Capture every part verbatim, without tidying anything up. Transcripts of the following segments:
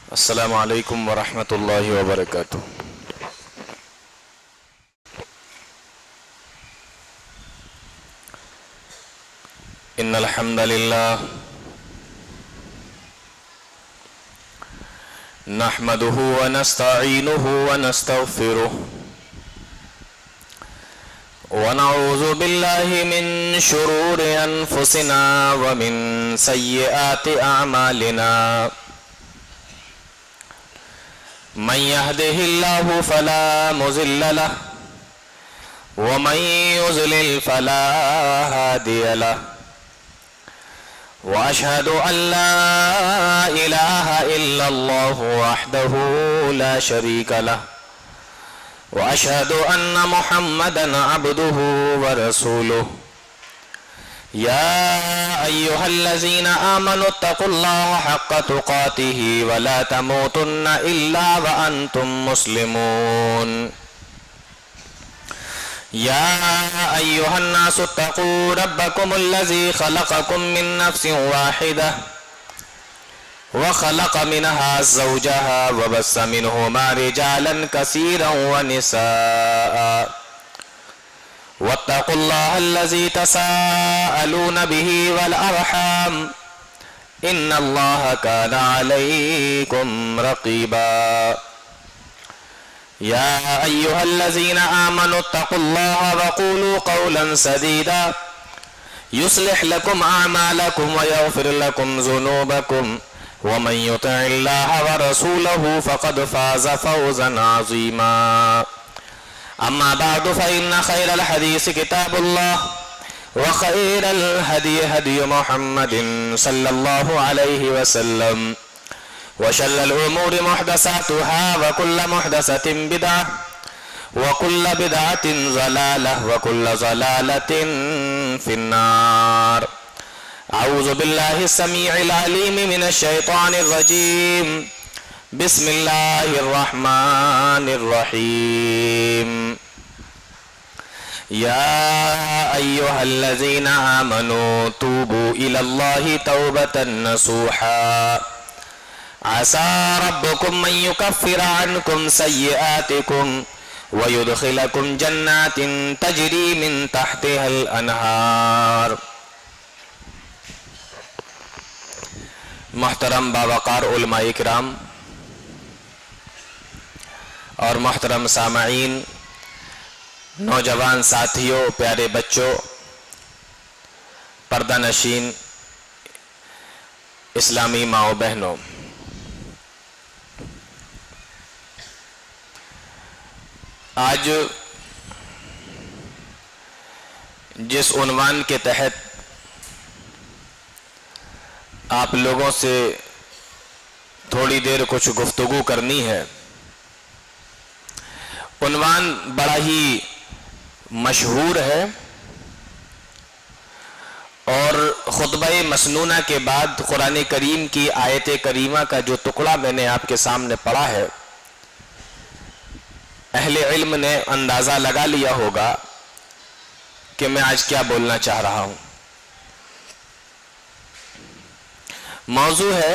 السلام علیکم ورحمۃ اللہ وبرکاتہ۔ ان الحمد للہ نحمده ونستعینه ونستغفره ونعوذ باللہ من شرور انفسنا ومن سیئات اعمالنا من يهده الله فلا مضل له ومن يضلل فلا هادي له واشهد ان لا اله الا الله وحده لا شريك له واشهد ان محمدا عبده ورسوله يا أيها الذين آمنوا اتقوا الله حق تقاته ولا تموتن إلا وأنتم مسلمون يا أيها الناس اتقوا ربكم الذي خلقكم من نفس واحدة وخلق منها زوجها وبث منهما رجالا كثيرا ونساء واتقوا الله الذي تساءلون به والأرحام إن الله كان عليكم رقيبا يا أيها الذين آمنوا اتقوا الله وقولوا قولا سديدا يصلح لكم أعمالكم ويغفر لكم ذنوبكم ومن يطع الله ورسوله فقد فاز فوزا عظيما أما بعد فإن خير الحديث كتاب الله وخير الهدي هدي محمد صلى الله عليه وسلم وشر الأمور محدثاتها وكل محدثة بدعة وكل بدعة ضلالة وكل ضلالة في النار أعوذ بالله السميع العليم من الشيطان الرجيم بسم الله الرحمن الرحيم يا أيها الذين آمنوا توبوا إلى الله توبة نصوحا عسى ربكم أن يكفر عنكم سيئاتكم ويدخلكم جنات تجري من تحتها الأنهار۔ محترم باوقار علماء کرام اور محترم سامعین، نوجوان ساتھیوں، پیارے بچوں، پردہ نشین اسلامی ماؤں بہنوں، آج جس عنوان کے تحت آپ لوگوں سے تھوڑی دیر کچھ گفتگو کرنی ہے، عنوان بڑا ہی مشہور ہے اور خطبہ مسنونہ کے بعد قرآن کریم کی آیت کریمہ کا جو ٹکڑا میں نے آپ کے سامنے پڑھا ہے، اہل علم نے اندازہ لگا لیا ہوگا کہ میں آج کیا بولنا چاہ رہا ہوں۔ موضوع ہے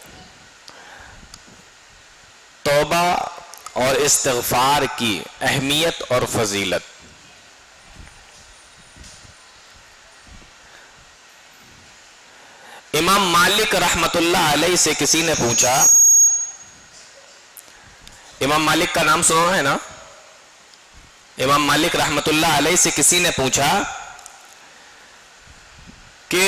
توبہ اور استغفار کی اہمیت اور فضیلت۔ امام مالک رحمت اللہ علیہ سے کسی نے پوچھا، امام مالک کا نام سنا ہے نا؟ امام مالک رحمت اللہ علیہ سے کسی نے پوچھا کہ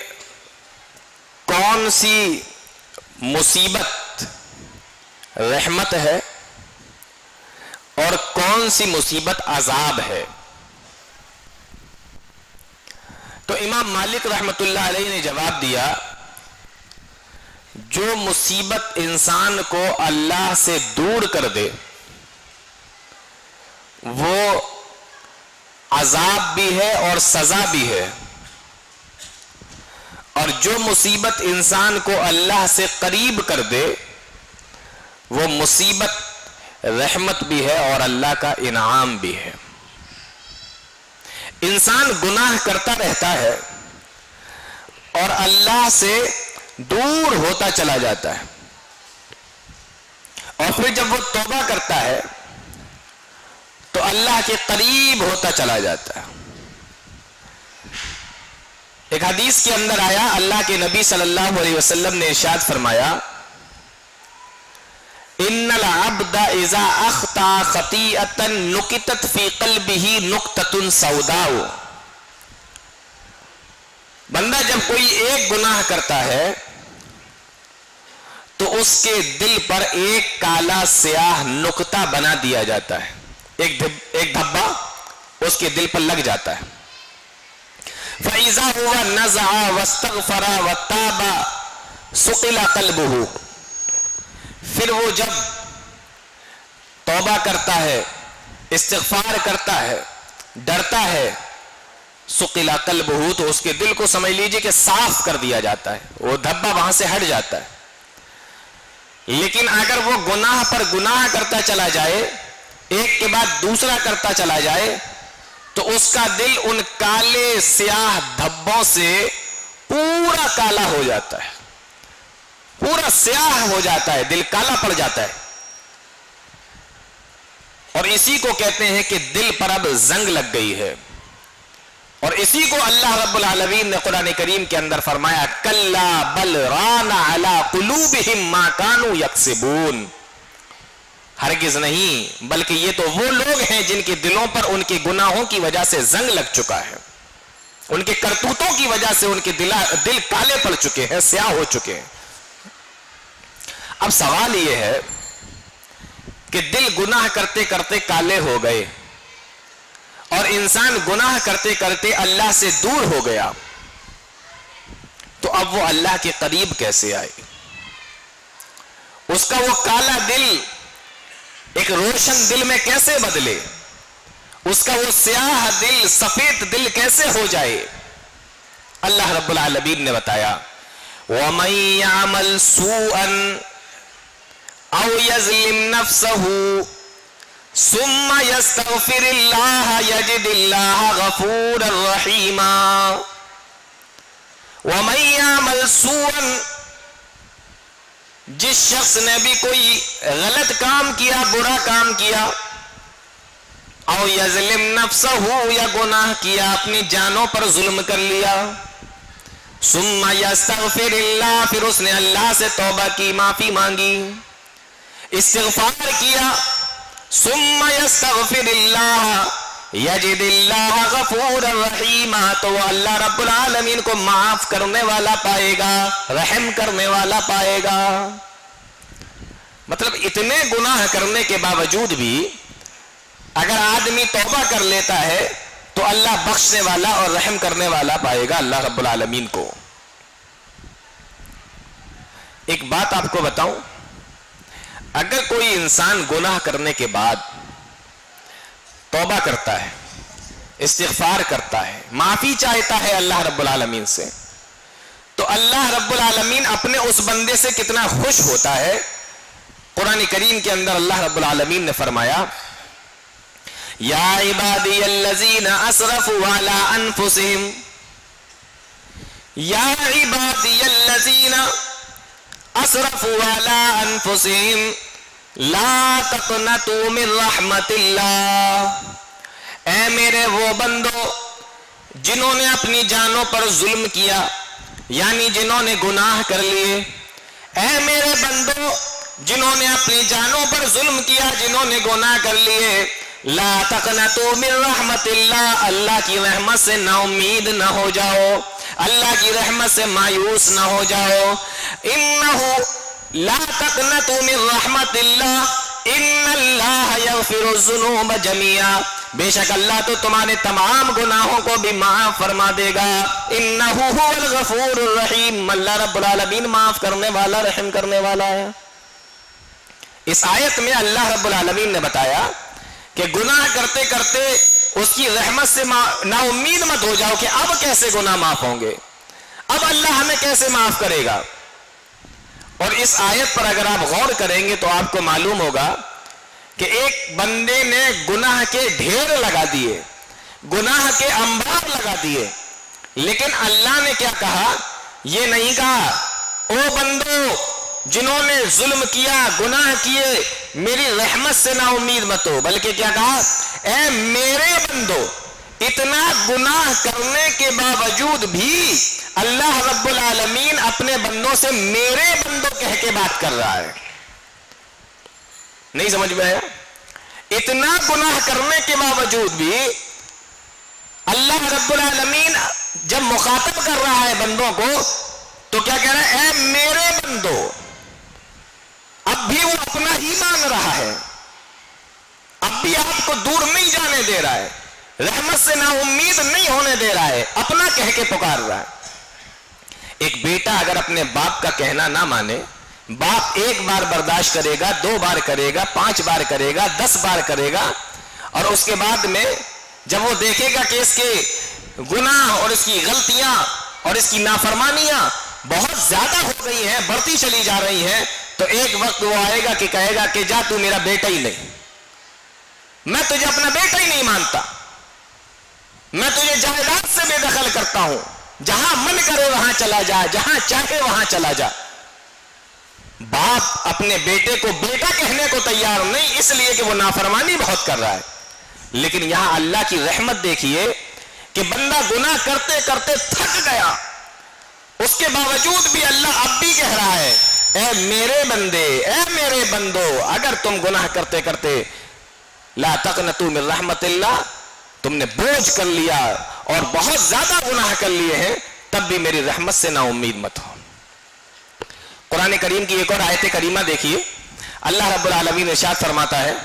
کون سی مصیبت رحمت ہے اور کون سی مصیبت عذاب ہے؟ تو امام مالک رحمت اللہ علیہ نے جواب دیا، جو مصیبت انسان کو اللہ سے دور کر دے وہ عذاب بھی ہے اور سزا بھی ہے، اور جو مصیبت انسان کو اللہ سے قریب کر دے وہ مصیبت رحمت بھی ہے اور اللہ کا انعام بھی ہے۔ انسان گناہ کرتا رہتا ہے اور اللہ سے دور ہوتا چلا جاتا ہے، پھر جب وہ توبہ کرتا ہے تو اللہ کے قریب ہوتا چلا جاتا ہے۔ ایک حدیث کے اندر آیا، اللہ کے نبی صلی اللہ علیہ وسلم نے ارشاد فرمایا، ان العبد اذا اخطا خطیئۃ نکتت فی قلبہ نقطۃ سوداء، بندہ جب کوئی ایک گناہ کرتا ہے تو اس کے دل پر ایک کالا سیاہ نقطہ بنا دیا جاتا ہے، ایک ایک دھبا اس کے دل پر لگ جاتا ہے۔ فَإِذَا هُوَ نَزَعَ وَاسْتَغْفَرَ وَتَابَ سُقِلَ قَلْبُهُ، پھر وہ جب توبہ کرتا ہے، استغفار کرتا ہے، ڈرتا ہے، سُقِلَ قَلْبُهُ، تو اس کے دل کو سمجھ لیجئے کہ صاف کر دیا جاتا ہے، وہ دھبا وہاں سے ہٹ جاتا ہے۔ لیکن اگر وہ گناہ پر گناہ کرتا چلا جائے، ایک کے بعد دوسرا کرتا چلا جائے، تو اس کا دل ان کالے سیاہ دھبوں سے پورا کالا ہو جاتا ہے، پورا سیاہ ہو جاتا ہے، دل کالا پڑ جاتا ہے، اور اسی کو کہتے ہیں کہ دل پر اب زنگ لگ گئی ہے۔ اور اسی کو اللہ رب العالمین نے قرآن کریم کے اندر فرمایا، کلا بل ران علی قلوبہم ما کانوا یکسبون، ہرگز نہیں، بلکہ یہ تو وہ لوگ ہیں جن کے دلوں پر ان کے گناہوں کی وجہ سے زنگ لگ چکا ہے، ان کے کرتوتوں کی وجہ سے ان کے دل کالے پڑ چکے ہیں، سیاہ ہو چکے ہیں۔ اب سوال یہ ہے کہ دل گناہ کرتے کرتے کالے ہو گئے اور انسان گناہ کرتے کرتے اللہ سے دور ہو گیا، تو اب وہ اللہ کے قریب کیسے آئے؟ اس کا وہ کالا دل ایک روشن دل میں کیسے بدلے؟ اس کا وہ سیاہ دل سفید دل کیسے ہو جائے؟ اللہ رب العالمین نے بتایا، وَمَن يَعْمَلْ سُوءًا أَوْ يَظْلِمْ نَفْسَهُ ثُمَّ يَسْتَغْفِرِ اللَّهَ يَجِدِ اللَّهَ غَفُورًا رَحِيمًا۔ وَمَن يَعْمَلْ سُوءًا، جس شخص نے بھی کوئی غلط کام کیا، برا کام کیا، او یظلم نفسہ، یا گناہ کیا، اپنی جانوں پر ظلم کر لیا، ثم یستغفر اللہ، پھر اس نے اللہ سے توبہ کی، معافی مانگی، استغفار کیا، ثم یستغفر اللہ یجد اللہ غفورا رحیما، تو وہ اللہ رب العالمین کو معاف کرنے والا پائے گا، رحم کرنے والا پائے گا۔ مطلب اتنے گناہ کرنے کے باوجود بھی اگر آدمی توبہ کر لیتا ہے تو اللہ بخشنے والا اور رحم کرنے والا پائے گا اللہ رب العالمین کو۔ ایک بات آپ کو بتاؤں، اگر کوئی انسان گناہ کرنے کے بعد توبہ کرتا ہے، استغفار کرتا ہے، معافی چاہتا ہے اللہ رب العالمین سے، تو اللہ رب العالمین اپنے اس بندے سے کتنا خوش ہوتا ہے۔ قرآن کریم کے اندر اللہ رب العالمین نے فرمایا، یا عبادی الذین اسرفوا علی انفسہم، یا عبادی الذین اسرفوا علی انفسہم لا تقنطوا من رحمت اللہ، اے میرے وہ بندو جنہوں نے اپنی جانوں پر ظلم کیا، یعنی جنہوں نے گناہ کر لیے، اے میرے بندو جنہوں نے اپنی جانوں پر ظلم کیا، جنہوں نے گناہ کر لیے، لا تقنطوا من رحمت اللہ، اللہ کی رحمت سے نا امید نہ ہو جاؤ، اللہ کی رحمت سے مایوس نہ ہو جاؤ۔ انہو لا تقنطوا من رحمت اللہ ان اللہ یغفر الذنوب جميعا، بے شک اللہ تو تمہارے تمام گناہوں کو بھی معاف فرما دے گا۔ انہو هو الغفور الرحیم، اللہ رب العالمین معاف کرنے والا، رحم کرنے والا ہے۔ اس آیت میں اللہ رب العالمین نے بتایا کہ گناہ کرتے کرتے اس کی رحمت سے نا امید مت ہو جاؤ کہ اب کیسے گناہ معاف ہوں گے، اب اللہ ہمیں کیسے معاف کرے گا۔ اور اس آیت پر اگر آپ غور کریں گے تو آپ کو معلوم ہوگا کہ ایک بندے نے گناہ کے ڈھیر لگا دیے، گناہ کے انبار لگا دیے، لیکن اللہ نے کیا کہا؟ یہ نہیں کہا او بندو جنہوں نے ظلم کیا، گناہ کیے، میری رحمت سے نا امید مت ہو، بلکہ کیا کہا؟ اے میرے بندو، اتنا گناہ کرنے کے باوجود بھی اللہ رب العالمین اپنے بندوں سے میرے بندوں کہہ کے بات کر رہا ہے۔ نہیں سمجھ میں آیا؟ اتنا گناہ کرنے کے باوجود بھی اللہ رب العالمین جب مخاطب کر رہا ہے بندوں کو تو کیا کہہ رہا ہے؟ اے میرے بندو۔ اب بھی وہ اپنا ہی مان رہا ہے، اب بھی آپ کو دور نہیں جانے دے رہا ہے، رحمت سے نا امید نہیں ہونے دے رہا ہے، اپنا کہہ کے پکار رہا ہے۔ ایک بیٹا اگر اپنے باپ کا کہنا نہ مانے، باپ ایک بار برداشت کرے گا، دو بار کرے گا، پانچ بار کرے گا، دس بار کرے گا، اور اس کے بعد میں جب وہ دیکھے گا کہ اس کے گناہ اور اس کی غلطیاں اور اس کی نافرمانیاں بہت زیادہ ہو گئی ہیں، بڑھتی چلی جا رہی ہیں، تو ایک وقت وہ آئے گا کہ کہے گا کہ جا تو میرا بیٹا ہی نہیں، میں تجھے اپنا بیٹا ہی نہیں مانتا، میں تجھے جائیداد سے بے دخل کرتا ہوں، جہاں من کرے وہاں چلا جا، جہاں چاہے وہاں چلا جا۔ باپ اپنے بیٹے کو بیٹا کہنے کو تیار نہیں، اس لیے کہ وہ نافرمانی بہت کر رہا ہے۔ لیکن یہاں اللہ کی رحمت دیکھیے کہ بندہ گناہ کرتے کرتے تھک گیا، اس کے باوجود بھی اللہ اب بھی کہہ رہا ہے اے میرے بندے، اے میرے بندو، اگر تم گناہ کرتے کرتے لا تقنطوا من رحمت اللہ، تم نے بوجھ کر لیا اور بہت زیادہ گناہ کر لیے ہیں، تب بھی میری رحمت سے نا امید مت ہو۔ قرآن کریم کی ایک اور آیت کریمہ دیکھیے، اللہ رب العالمین ارشاد فرماتا ہے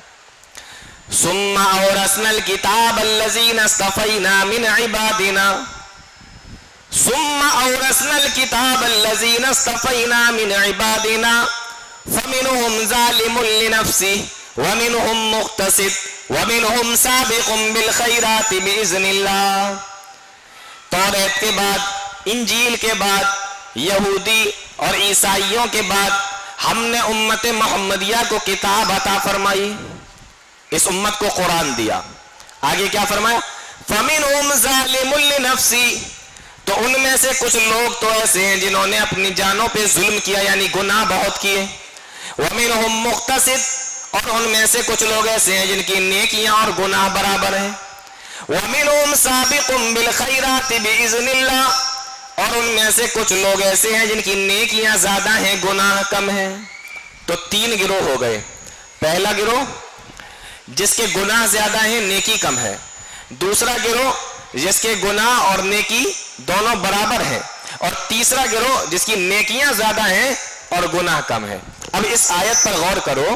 ثم اورثنا الكتاب الذين اصطفينا من عبادنا ثم اورثنا الكتاب الذين اصطفينا من عبادنا فمنهم ظالم لنفسه ومنهم مقتصد ومنهم سابق بالخيرات بإذن الله۔ توریت کے بعد، انجیل کے بعد، یہودی اور عیسائیوں کے بعد ہم نے امت محمدیہ کو کتاب عطا فرمائی، اس امت کو قرآن دیا۔ آگے کیا فرمایا؟ فَمِنْهُمْ ظَالِمٌ لِنَفْسِهِ، تو ان میں سے کچھ لوگ تو ایسے ہیں جنہوں نے اپنی جانوں پہ ظلم کیا، یعنی گناہ بہت کیے۔ وَمِنْهُمْ مُقْتَصِدٌ، اور ان میں سے کچھ لوگ ایسے ہیں جن کی نیکیاں اور گناہ برابر ہیں۔ وَمِنْهُمْ سَابِقٌ بِالْخَيْرَاتِ بِإِذْنِ اللَّهِ، اور ان میں سے کچھ لوگ ایسے ہیں جن کی نیکیاں زیادہ ہیں، گناہ کم ہیں۔ تو تین گروہ ہو گئے۔ پہلا گروہ جس کے گناہ زیادہ ہیں، نیکی کم ہے۔ دوسرا گروہ جس کے گناہ اور نیکی دونوں برابر ہیں، اور تیسرا گروہ جس کی نیکیاں زیادہ ہیں اور گناہ کم ہے۔ اب اس آیت پر غور کرو،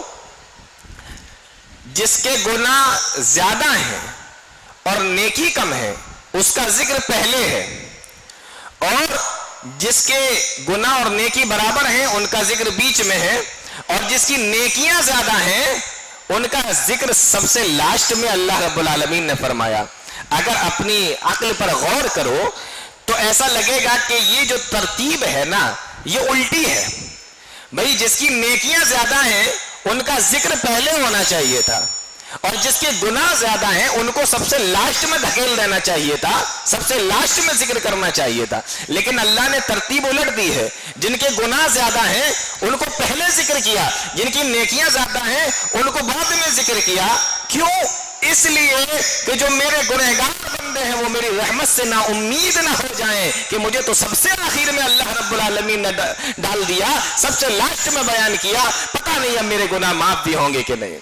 جس کے گناہ زیادہ ہیں اور نیکی کم ہے اس کا ذکر پہلے ہے، اور جس کے گناہ اور نیکی برابر ہیں ان کا ذکر بیچ میں ہے، اور جس کی نیکیاں زیادہ ہیں ان کا ذکر سب سے لاسٹ میں اللہ رب العالمین نے فرمایا۔ اگر اپنی عقل پر غور کرو تو ایسا لگے گا کہ یہ جو ترتیب ہے نا یہ الٹی ہے۔ بھئی جس کی نیکیاں زیادہ ہیں ان کا ذکر پہلے ہونا چاہیے تھا، اور جس کے گناہ زیادہ ہیں ان کو سب سے لاسٹ میں دھکیل دینا چاہیے تھا، سب سے لاسٹ میں ذکر کرنا چاہیے تھا۔ لیکن اللہ نے ترتیب الٹ دی ہے، جن کے گناہ زیادہ ہیں ان کو پہلے ذکر کیا، جن کی نیکیاں زیادہ ہیں ان کو بعد میں ذکر کیا۔ کیوں؟ اس لیے کہ جو میرے گنہگار بندے ہیں وہ میری رحمت سے نا امید نہ ہو جائیں کہ مجھے تو سب سے آخر میں اللہ رب العالمین نے ڈال دیا، سب سے لاسٹ میں بیان کیا، پتہ نہیں اب میرے گناہ معاف بھی ہوں گے کہ نہیں۔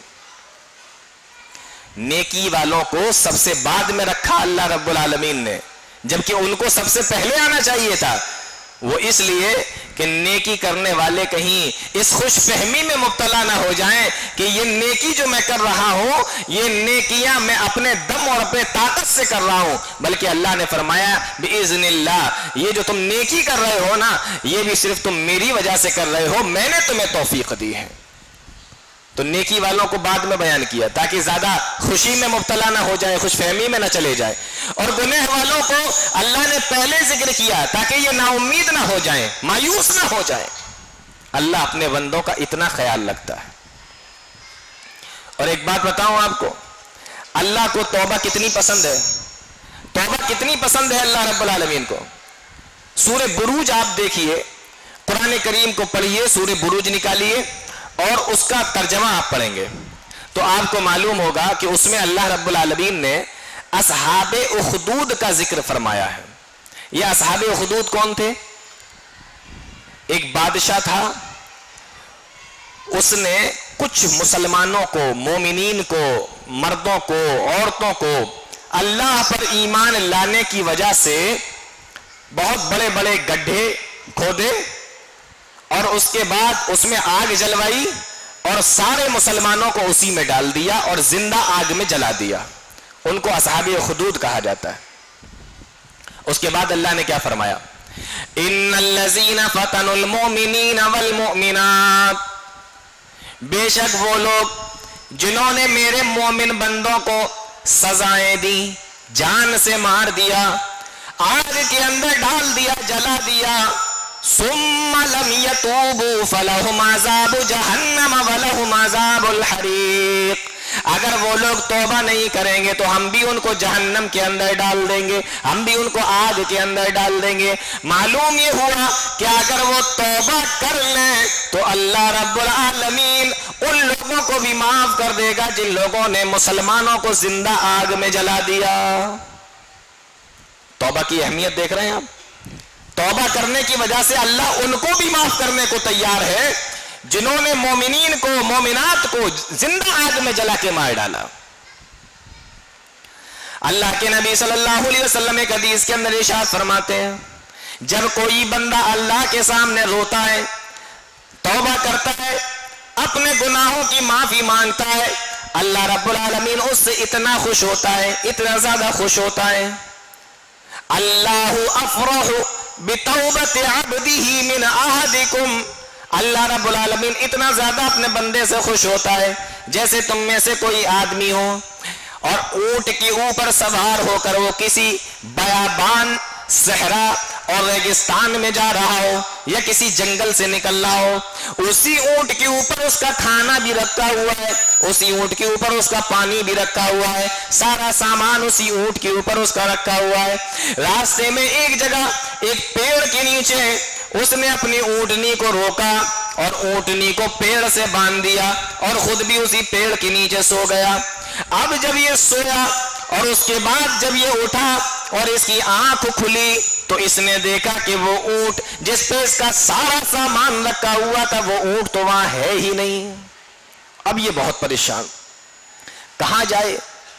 نیکی والوں کو سب سے بعد میں رکھا اللہ رب العالمین نے، جبکہ ان کو سب سے پہلے آنا چاہیے تھا۔ وہ اس لیے کہ نیکی کرنے والے کہیں اس خوش فہمی میں مبتلا نہ ہو جائیں کہ یہ نیکی جو میں کر رہا ہوں یہ نیکیاں میں اپنے دم اور اپنے طاقت سے کر رہا ہوں، بلکہ اللہ نے فرمایا بِإِذْنِ اللَّهِ، یہ جو تم نیکی کر رہے ہو نا یہ بھی صرف تم میری وجہ سے کر رہے ہو، میں نے تمہیں توفیق دی ہے۔ تو نیکی والوں کو بعد میں بیان کیا تاکہ زیادہ خوشی میں مبتلا نہ ہو جائے، خوش فہمی میں نہ چلے جائے، اور گناہ والوں کو اللہ نے پہلے ذکر کیا تاکہ یہ نا امید نہ ہو جائیں، مایوس نہ ہو جائیں۔ اللہ اپنے بندوں کا اتنا خیال رکھتا ہے۔ اور ایک بات بتاؤں آپ کو، اللہ کو توبہ کتنی پسند ہے، توبہ کتنی پسند ہے اللہ رب العالمین کو۔ سورہ بروج آپ دیکھیے، قرآن کریم کو پڑھیے، سورہ بروج نکالیے اور اس کا ترجمہ آپ پڑھیں گے تو آپ کو معلوم ہوگا کہ اس میں اللہ رب العالمین نے اصحاب اخدود کا ذکر فرمایا ہے. یہ اصحاب اخدود کون تھے؟ ایک بادشاہ تھا، اس نے کچھ مسلمانوں کو، مومنین کو، مردوں کو، عورتوں کو اللہ پر ایمان لانے کی وجہ سے بہت بڑے بڑے گڈھے کھودے اور اس کے بعد اس میں آگ جلوائی اور سارے مسلمانوں کو اسی میں ڈال دیا اور زندہ آگ میں جلا دیا. ان کو اصحاب خدود کہا جاتا ہے. اس کے بعد اللہ نے کیا فرمایا؟ ان الذین فتنوا المؤمنین والمؤمنات، بے شک وہ لوگ جنہوں نے میرے مومن بندوں کو سزائیں دی، جان سے مار دیا، آگ کے اندر ڈال دیا، جلا دیا، ثم لم يتوبوا فلهم عذاب جہنم ولهم عذاب الحریق، اگر وہ لوگ توبہ نہیں کریں گے تو ہم بھی ان کو جہنم کے اندر ڈال دیں گے، ہم بھی ان کو آگ کے اندر ڈال دیں گے. معلوم یہ ہوا کہ اگر وہ توبہ کر لیں تو اللہ رب العالمین ان لوگوں کو بھی معاف کر دے گا جن لوگوں نے مسلمانوں کو زندہ آگ میں جلا دیا. توبہ کی اہمیت دیکھ رہے ہیں آپ؟ توبہ کرنے کی وجہ سے اللہ ان کو بھی معاف کرنے کو تیار ہے جنہوں نے مومنین کو، مومنات کو زندہ آگ میں جلا کے مار ڈالا. اللہ کے نبی صلی اللہ علیہ وسلم ایک حدیث کے اندر ارشاد فرماتے ہیں جب کوئی بندہ اللہ کے سامنے روتا ہے، توبہ کرتا ہے، اپنے گناہوں کی معافی مانگتا ہے، اللہ رب العالمین اس سے اتنا خوش ہوتا ہے، اتنا زیادہ خوش ہوتا ہے. اللہ افرح بتوبت عبدہ من احدکم، اللہ رب العالمین اتنا زیادہ اپنے بندے سے خوش ہوتا ہے جیسے تم میں سے کوئی آدمی ہو اور اونٹ کے اوپر سوار ہو کر وہ کسی بیابان، صحرا اور ریگستان میں جا رہا ہو یا کسی جنگل سے نکل رہا ہو، اسی اونٹ کے اوپر اس کا کھانا بھی رکھا ہوا ہے، اسی اونٹ کے اوپر اس کا پانی بھی رکھا ہوا ہے، سارا سامان اسی اونٹ کے اوپر اس کا رکھا ہوا ہے. راستے میں ایک جگہ ایک پیڑ کے نیچے اس نے اپنی اونٹنی کو روکا اور اونٹنی کو پیڑ سے باندھ دیا اور خود بھی اسی پیڑ کے نیچے سو گیا. اب جب یہ سویا اور اس کے بعد جب یہ اٹھا اور اس کی آنکھ کھلی تو اس نے دیکھا کہ وہ اونٹ جس پہ اس کا سارا سامان رکھا ہوا تھا وہ اونٹ تو وہاں ہے ہی نہیں. اب یہ بہت پریشان، کہاں جائے؟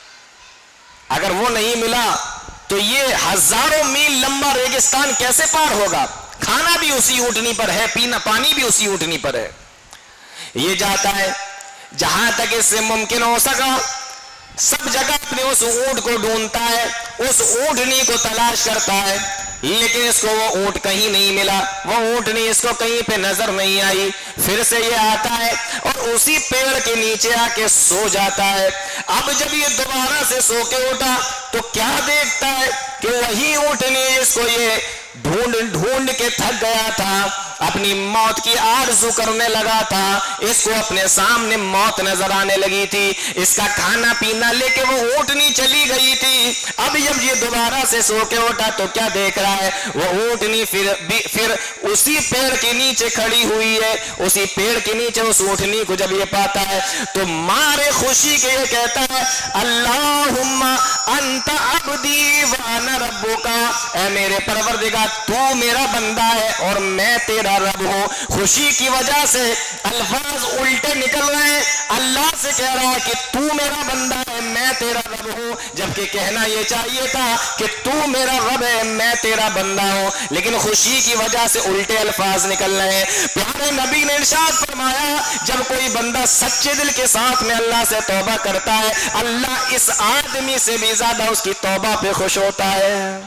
اگر وہ نہیں ملا تو یہ ہزاروں میل لمبا ریگستان کیسے پار ہوگا؟ کھانا بھی اسی اونٹنی پر ہے، پینا پانی بھی اسی اونٹنی پر ہے. یہ جاتا ہے جہاں تک اس سے ممکن ہو سکا سب جگہ اپنے اس اونٹ کو ڈھونڈتا ہے، اس اونٹنی کو تلاش کرتا ہے، لیکن اس کو وہ اونٹ کہیں نہیں ملا، وہ اونٹنی اس کو کہیں پہ نظر نہیں آئی. پھر سے یہ آتا ہے اور اسی پیڑ کے نیچے آ کے سو جاتا ہے. اب جب یہ دوبارہ سے سو کے اٹھا تو کیا دیکھتا ہے کہ وہی اونٹنی جس کو یہ ڈھونڈ ڈھونڈ کے تھک گیا تھا، اپنی موت کی آرزو کرنے لگا تھا، اس کو اپنے سامنے موت نظر آنے لگی تھی، اس کا کھانا پینا لے کے وہ اونٹنی چلی گئی تھی. اب جب یہ دوبارہ سے سو کے اٹھا تو کیا دیکھ رہا ہے؟ وہ اونٹنی پھر پھر اسی پیڑ کے نیچے کھڑی ہوئی ہے. اسی پیڑ کے نیچے اس اونٹنی کو جب یہ پاتا ہے تو مارے خوشی کے یہ کہتا ہے اللہم انت عبدی وانا ربک، اے میرے پروردگار تو میرا بندہ ہے اور میں تیرا رب ہوں. خوشی کی وجہ سے الفاظ الٹے نکل رہے ہیں، اللہ سے کہہ رہا ہے کہ تو میرا بندہ ہے، میں تیرا رب ہوں، جبکہ کہنا یہ چاہیے تھا کہ تو میرا رب ہے، میں تیرا بندہ ہوں، لیکن خوشی کی وجہ سے الٹے الفاظ نکل رہے ہیں. پیارے نبی نے ارشاد فرمایا جب کوئی بندہ سچے دل کے ساتھ میں اللہ سے توبہ کرتا ہے اللہ اس آدمی سے بھی زیادہ اس کی توبہ پہ خوش ہوتا ہے.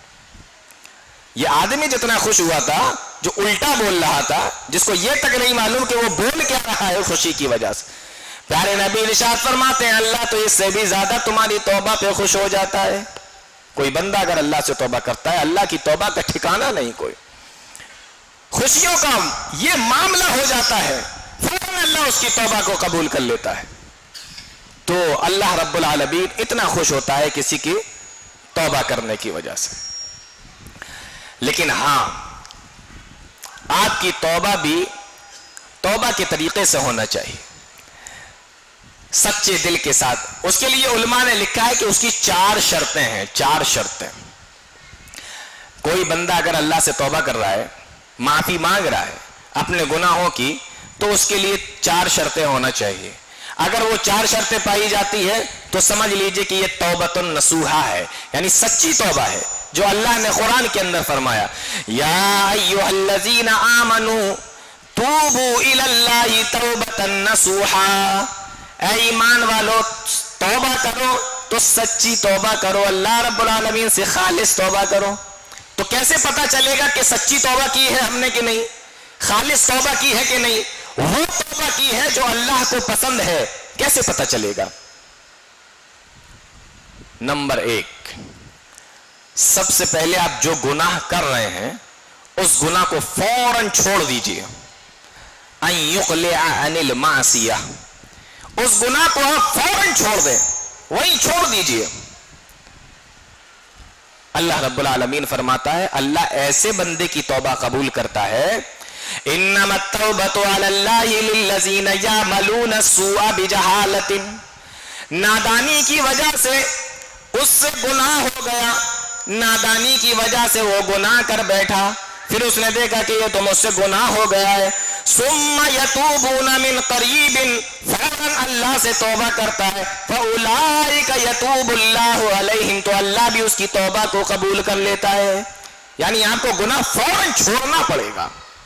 یہ آدمی جتنا خوش ہوا تھا جو الٹا بول رہا تھا، جس کو یہ تک نہیں معلوم کہ وہ بول کیا رہا ہے خوشی کی وجہ سے، پیارے نبی ارشاد فرماتے ہیں اللہ تو اس سے بھی زیادہ تمہاری توبہ پہ خوش ہو جاتا ہے. کوئی بندہ اگر اللہ سے توبہ کرتا ہے اللہ کی توبہ کا ٹھکانہ نہیں کوئی، خوشیوں کا یہ معاملہ ہو جاتا ہے، فوراً اللہ اس کی توبہ کو قبول کر لیتا ہے. تو اللہ رب العالمین اتنا خوش ہوتا ہے کسی کی توبہ کرنے کی وجہ سے. لیکن ہاں آپ کی توبہ بھی توبہ کے طریقے سے ہونا چاہیے، سچے دل کے ساتھ۔ اس کے لیے علماء نے لکھا ہے کہ اس کی چار شرطیں ہیں، چار شرطیں۔ کوئی بندہ اگر اللہ سے توبہ کر رہا ہے، معافی مانگ رہا ہے اپنے گناہوں کی، تو اس کے لیے چار شرطیں ہونا چاہیے۔ اگر وہ چار شرطیں پائی جاتی ہے تو سمجھ لیجئے کہ یہ توبۃ نصوحہ ہے، یعنی سچی توبہ ہے، جو اللہ نے قرآن کے اندر فرمایا یا ایھا الذین آمنوا توبوا الی اللہ توبۃ نصوحا، اے ایمان والو توبہ کرو تو سچی توبہ کرو، اللہ رب العالمین سے خالص توبہ کرو۔ تو کیسے پتا چلے گا کہ سچی توبہ کی ہے ہم نے کہ نہیں، خالص توبہ کی ہے کہ نہیں؟ وہ توبہ کی ہے جو اللہ کو پسند ہے، کیسے پتا چلے گا؟ نمبر ایک، سب سے پہلے آپ جو گناہ کر رہے ہیں اس گناہ کو فوراً چھوڑ دیجئے۔ ان یقلع عن المعصیہ، اس گناہ کو آپ فوراً چھوڑ دیں، وہیں چھوڑ دیجئے۔ اللہ رب العالمین فرماتا ہے اللہ ایسے بندے کی توبہ قبول کرتا ہے، انما التوبۃ علی اللہ للذین یعملون السوء بجہالۃ، نادانی کی وجہ سے اس سے گناہ ہو گیا، نادانی کی وجہ سے وہ گناہ کر بیٹھا، پھر اس نے دیکھا کہ یہ تو مجھ سے گناہ ہو گیا ہے، ثم یتوبون من قریب، فوراً اللہ سے توبہ کرتا ہے، فاولئک یتوب اللہ علیہم، تو اللہ بھی اس کی توبہ کو قبول کر لیتا ہے۔ یعنی آپ کو گناہ فوراً چھوڑنا پڑے گا،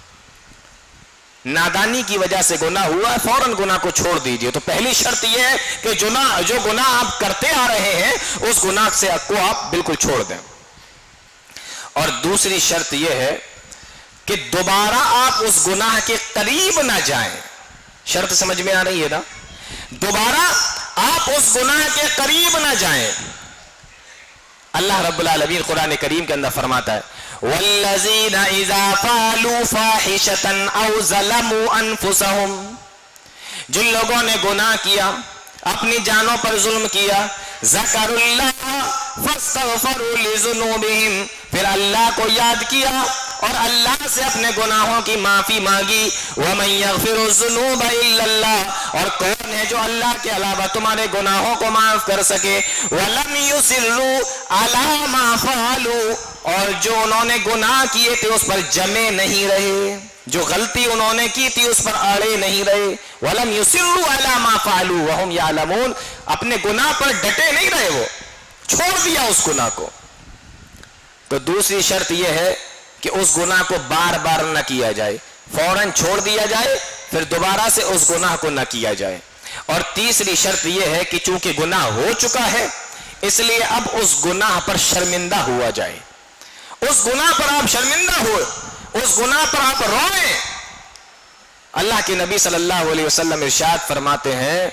نادانی کی وجہ سے گناہ ہوا ہے، فوراً گناہ کو چھوڑ دیجئے۔ تو پہلی شرط یہ ہے کہ جناح جو گناہ آپ کرتے آ رہے ہیں اس گناہ سے کو آپ بالکل چھوڑ دیں۔ اور دوسری شرط یہ ہے کہ دوبارہ آپ اس گناہ کے قریب نہ جائیں۔ شرط سمجھ میں آ رہی ہے نا؟ دوبارہ آپ اس گناہ کے قریب نہ جائیں۔ اللہ رب العالمین قرآن کریم کے اندر فرماتا ہے وَالَّذِينَ إِذَا فَعَلُوا فَاحِشَةً أَوْ ظَلَمُوا أَنفُسَهُمْ، جن لوگوں نے گناہ کیا، اپنی جانوں پر ظلم کیا، ذکروا اللہ فاستغفروا لذنوبہم، پھر اللہ کو یاد کیا اور اللہ سے اپنے گناہوں کی معافی مانگی، وَمَن يَغْفِرُ الذُّنُوبَ إِلَّا اللَّهُ، اور کون ہے جو اللہ کے علاوہ تمہارے گناہوں کو معاف کر سکے، وَلَمْ يُصِرُّوا عَلَى مَا فَعَلُوا، اور جو انہوں نے گناہ کیے تھے اس پر جمے نہیں رہے، جو غلطی انہوں نے کی تھی اس پر اڑے نہیں رہے، وَلَمْ يُصِرُّوا عَلَى مَا فَعَلُوا وَهُمْ يَعْلَمُونَ، اپنے گناہ پر ڈٹے نہیں رہے، وہ چھوڑ دیا اس گناہ کو۔ تو دوسری شرط یہ ہے کہ اس گناہ کو بار بار نہ کیا جائے، فوراً چھوڑ دیا جائے، پھر دوبارہ سے اس گناہ کو نہ کیا جائے۔ اور تیسری شرط یہ ہے کہ چونکہ گناہ ہو چکا ہے اس لیے اب اس گناہ پر شرمندہ ہوا جائے، اس گناہ پر آپ شرمندہ ہو، اس گناہ پر آپ روئیں۔ اللہ کے نبی صلی اللہ علیہ وسلم ارشاد فرماتے ہیں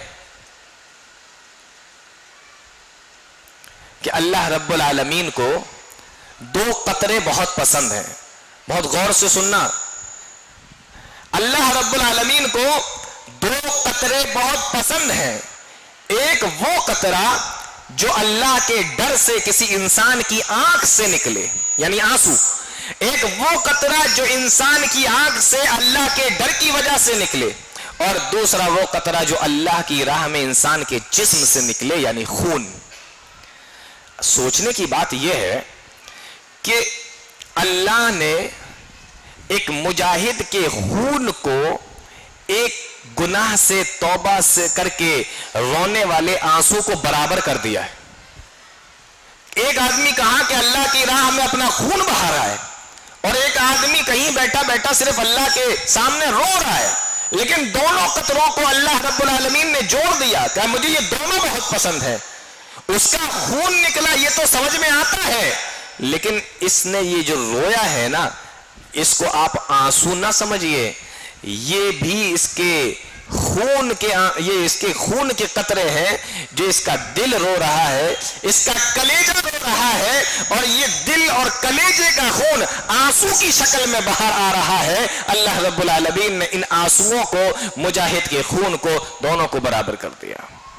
کہ اللہ رب العالمین کو دو قطرے بہت پسند ہیں، بہت غور سے سننا، اللہ رب العالمین کو دو قطرے بہت پسند ہیں۔ ایک وہ قطرہ جو اللہ کے ڈر سے کسی انسان کی آنکھ سے نکلے، یعنی آنسو، ایک وہ قطرہ جو انسان کی آنکھ سے اللہ کے ڈر کی وجہ سے نکلے، اور دوسرا وہ قطرہ جو اللہ کی راہ میں انسان کے جسم سے نکلے، یعنی خون۔ سوچنے کی بات یہ ہے کہ اللہ نے ایک مجاہد کے خون کو ایک گناہ سے توبہ سے کر کے رونے والے آنسو کو برابر کر دیا ہے۔ ایک آدمی کہا کہ اللہ کی راہ میں اپنا خون بہا رہا ہے، اور ایک آدمی کہیں بیٹھا بیٹھا صرف اللہ کے سامنے رو رہا ہے، لیکن دونوں قطروں کو اللہ رب العالمین نے جوڑ دیا کہ مجھے یہ دونوں بہت پسند ہے۔ اس کا خون نکلا یہ تو سمجھ میں آتا ہے، لیکن اس نے یہ جو رویا ہے نا، اس کو آپ آنسو نہ سمجھیے، یہ بھی اس کے خون کے یہ اس کے خون کے قطرے ہیں جو اس کا دل رو رہا ہے، اس کا کلیجہ رو رہا ہے، اور یہ دل اور کلیجے کا خون آنسو کی شکل میں باہر آ رہا ہے۔ اللہ رب العالمین نے ان آنسوؤں کو، مجاہد کے خون کو، دونوں کو برابر کر دیا۔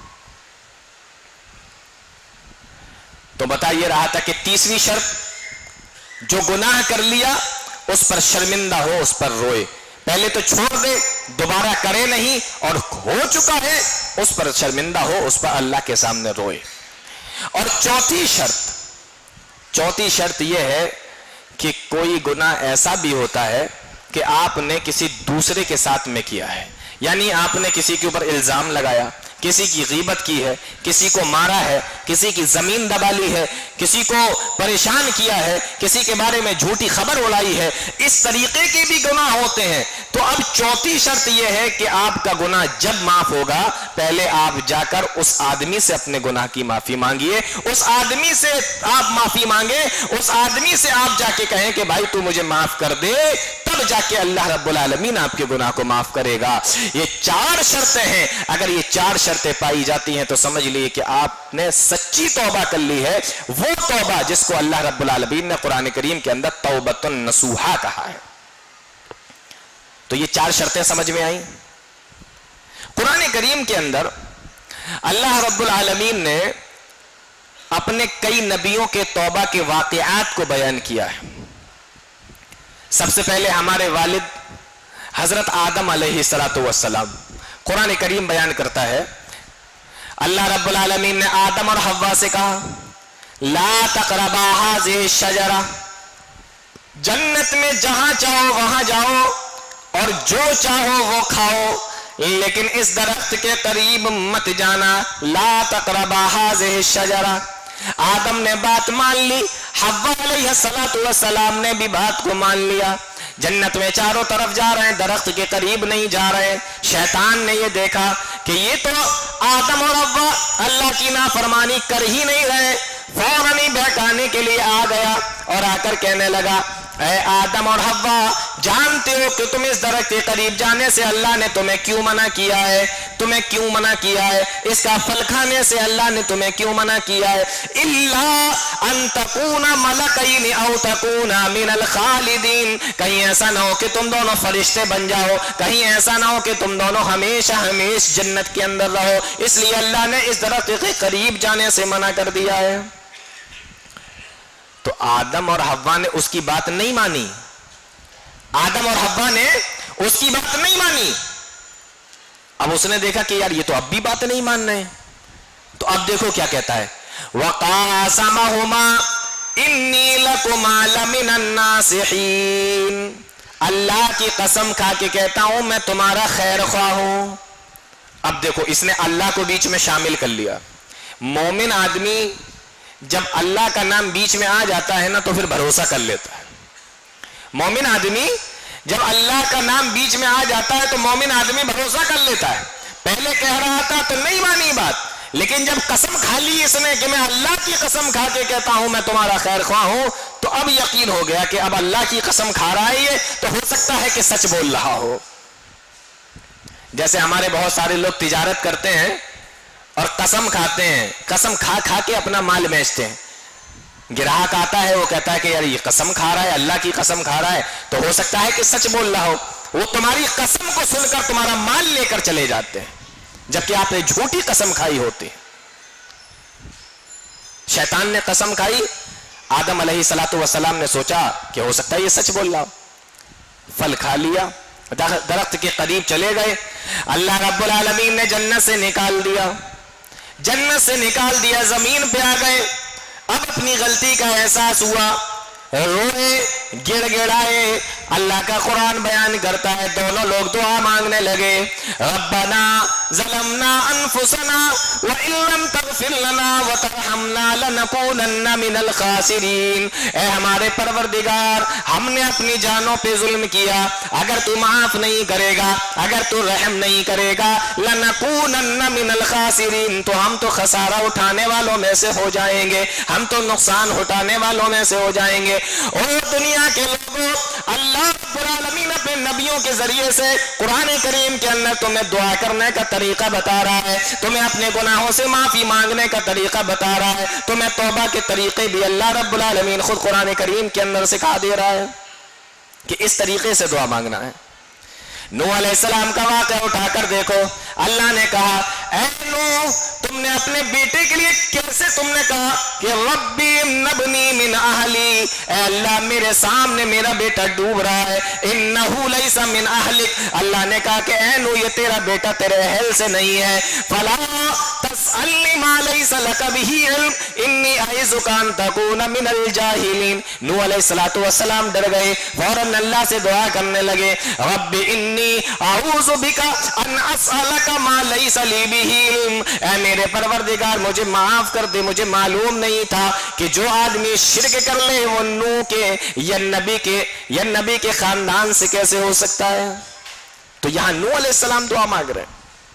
تو بتا یہ رہا تھا کہ تیسری شرط، جو گناہ کر لیا اس پر شرمندہ ہو، اس پر روئے۔ پہلے تو چھوڑ دے، دوبارہ کرے نہیں، اور ہو چکا ہے اس پر شرمندہ ہو، اس پر اللہ کے سامنے روئے۔ اور چوتھی شرط چوتھی شرط یہ ہے کہ کوئی گناہ ایسا بھی ہوتا ہے کہ آپ نے کسی دوسرے کے ساتھ میں کیا ہے، یعنی آپ نے کسی کے اوپر الزام لگایا، کسی کی غیبت کی ہے، کسی کو مارا ہے، کسی کی زمین دبا لی ہے، کسی کو پریشان کیا ہے، کسی کے بارے میں جھوٹی خبر اڑائی ہے، اس طریقے کے بھی گناہ ہوتے ہیں۔ تو اب چوتھی شرط یہ ہے کہ آپ کا گناہ جب معاف ہوگا، پہلے آپ جا کر اس آدمی سے اپنے گناہ کی معافی مانگیے، اس آدمی سے آپ معافی مانگے، اس آدمی سے آپ جا کے کہیں کہ بھائی تو مجھے معاف کر دے، تب جا کے اللہ رب العالمین آپ کے گناہ کو معاف کرے گا۔ یہ چار شرطیں ہیں، اگر یہ چار شرطیں پائی جاتی ہیں تو سمجھ لیے کہ آپ نے سچی توبہ کر لی ہے، وہ توبہ جس کو اللہ رب العالمین نے قرآن کریم کے اندر توبۃ نصوحہ کہا ہے۔ تو یہ چار شرطیں سمجھ میں آئیں۔ قرآن کریم کے اندر اللہ رب العالمین نے اپنے کئی نبیوں کے توبہ کے واقعات کو بیان کیا ہے۔ سب سے پہلے ہمارے والد حضرت آدم علیہ السلام، قرآن کریم بیان کرتا ہے، اللہ رب العالمین نے آدم اور حوا سے کہا لا تقربا هذه الشجرہ، جنت میں جہاں چاہو وہاں جاؤ اور جو چاہو وہ کھاؤ، لیکن اس درخت کے قریب مت جانا، لا تقربا هذه الشجرہ۔ آدم نے بات مان لی، حوا علیہ السلام نے بھی بات کو مان لیا۔ جنت میں چاروں طرف جا رہے ہیں، درخت کے قریب نہیں جا رہے۔ شیطان نے یہ دیکھا کہ یہ تو آدم اور حوا اللہ کی نافرمانی کر ہی نہیں رہے، فوراً ہی بہکانے کے لیے آ گیا اور آ کر کہنے لگا اے آدم اور حوا، جانتے ہو کہ تم اس درخت کے قریب جانے سے اللہ نے تمہیں کیوں منع کیا ہے؟ تمہیں کیوں منع کیا ہے؟ اس کا پھل کھانے سے اللہ نے تمہیں کیوں منع کیا ہے؟ اِلَّا أَن تَكُونَ مَلَكَيْنِ أَوْ تَكُونَ مِنَ الْخَالِدِينَ، کہیں ایسا نہ ہو کہ تم دونوں فرشتے بن جاؤ، کہیں ایسا نہ ہو کہ تم دونوں ہمیشہ ہمیش جنت کے اندر رہو، اس لیے اللہ نے اس درخت کے قریب جانے سے منع کر دیا ہے۔ تو آدم اور حوا نے اس کی بات نہیں مانی، آدم اور حوا نے اس کی بات نہیں مانی۔ اب اس نے دیکھا کہ یار یہ تو اب بھی بات نہیں مان رہے، تو اب دیکھو کیا کہتا ہے، وَقَاسَمَهُمَا إِنِّي لَكُمَا لَمِنَ النَّاصِحِينَ، اللہ کی قسم کھا کے کہتا ہوں میں تمہارا خیر خواہ ہوں۔ اب دیکھو اس نے اللہ کو بیچ میں شامل کر لیا۔ مومن آدمی جب اللہ کا نام بیچ میں آ جاتا ہے نا تو پھر بھروسہ کر لیتا ہے۔ مومن آدمی جب اللہ کا نام بیچ میں آ جاتا ہے تو مومن آدمی بھروسہ کر لیتا ہے۔ پہلے کہہ رہا تھا تو نہیں مانی بات، لیکن جب قسم کھا لی اس نے کہ میں اللہ کی قسم کھا کے کہتا ہوں میں تمہارا خیر خواہ ہوں، تو اب یقین ہو گیا کہ اب اللہ کی قسم کھا رہا ہے یہ تو ہو سکتا ہے کہ سچ بول رہا ہو۔ جیسے ہمارے بہت سارے لوگ تجارت کرتے ہیں اور قسم کھاتے ہیں، قسم کھا کھا کے اپنا مال بیچتے ہیں۔ گراہک آتا ہے وہ کہتا ہے کہ یار یہ قسم کھا رہا ہے، اللہ کی قسم کھا رہا ہے، تو ہو سکتا ہے کہ سچ بول رہا ہو۔ وہ تمہاری قسم کو سن کر تمہارا مال لے کر چلے جاتے ہیں جبکہ آپ نے جھوٹی قسم کھائی ہوتی۔ شیطان نے قسم کھائی، آدم علیہ الصلوۃ والسلام نے سوچا کہ ہو سکتا ہے یہ سچ بول رہا ہو، پھل کھا لیا، درخت کے قریب چلے گئے۔ اللہ رب العالمین نے جنت سے نکال دیا، جنت سے نکال دیا، زمین پہ آ گئے۔ اب اپنی غلطی کا احساس ہوا، روئے، گڑ گڑائے۔ اللہ کا قرآن بیان کرتا ہے دونوں لوگ دعا مانگنے لگے، ربنا ظلمنا انفسنا وان لم تغفر لنا وترحمنا لنکونن من الخاسرین، اے ہمارے پروردگار ہم نے اپنی جانوں پہ ظلم کیا، اگر تو معاف نہیں کرے گا، اگر تو رحم نہیں کرے گا، لنکونن من الخاسرین، تو ہم تو خسارہ اٹھانے والوں میں سے ہو جائیں گے، ہم تو نقصان اٹھانے والوں میں سے ہو جائیں گے۔ اور دنیا کے لوگوں، اللہ رب العالمین اپنے نبیوں کے ذریعے سے قرآن کریم کے اندر تمہیں دعا کرنے کا طریقہ بتا رہا ہے، تمہیں اپنے گناہوں سے معافی مانگنے کا طریقہ بتا رہا ہے، تمہیں توبہ کے طریقے بھی اللہ رب العالمین خود قرآن کریم کے اندر سکھا دے رہا ہے کہ اس طریقے سے دعا مانگنا ہے۔ نوح علیہ السلام کا واقعہ اٹھا کر دیکھو، اللہ نے کہا اے نوح تم نے اپنے بیٹے کے لیے کیسے تم نے کہا کہ ربی نبنی من मिन अहली, ए अल्लाह मेरे सामने मेरा बेटा डूब रहा है। इन्नहु लैसा मिन अहलिक, अल्लाह ने कहा कि ऐ नूह ये तेरा बेटा तेरे अहल से नहीं है। फला तसअलनी मा लैसा लक बिही इल्म इन्नी अइज़ुका अन तकूना मिनल जाहिलीन। नूह अलैहिस्सलातु वस्सलाम डर गए, फौरन अल्लाह से दुआ करने लगे, रब्बि इन्नी अऊज़ु बिका अन असअलका मा लैसा ली बिही इल्म, ऐ मेरे परवरदिगार मुझे माफ कर दे, मुझे मालूम नहीं था कि जो आदमी शिर्क कर ले वो नूह के या नबी के या नबी के खानदान से कैसे हो सकता है। तो यहां नूह अलैहिस्सलाम दुआ मांग रहे।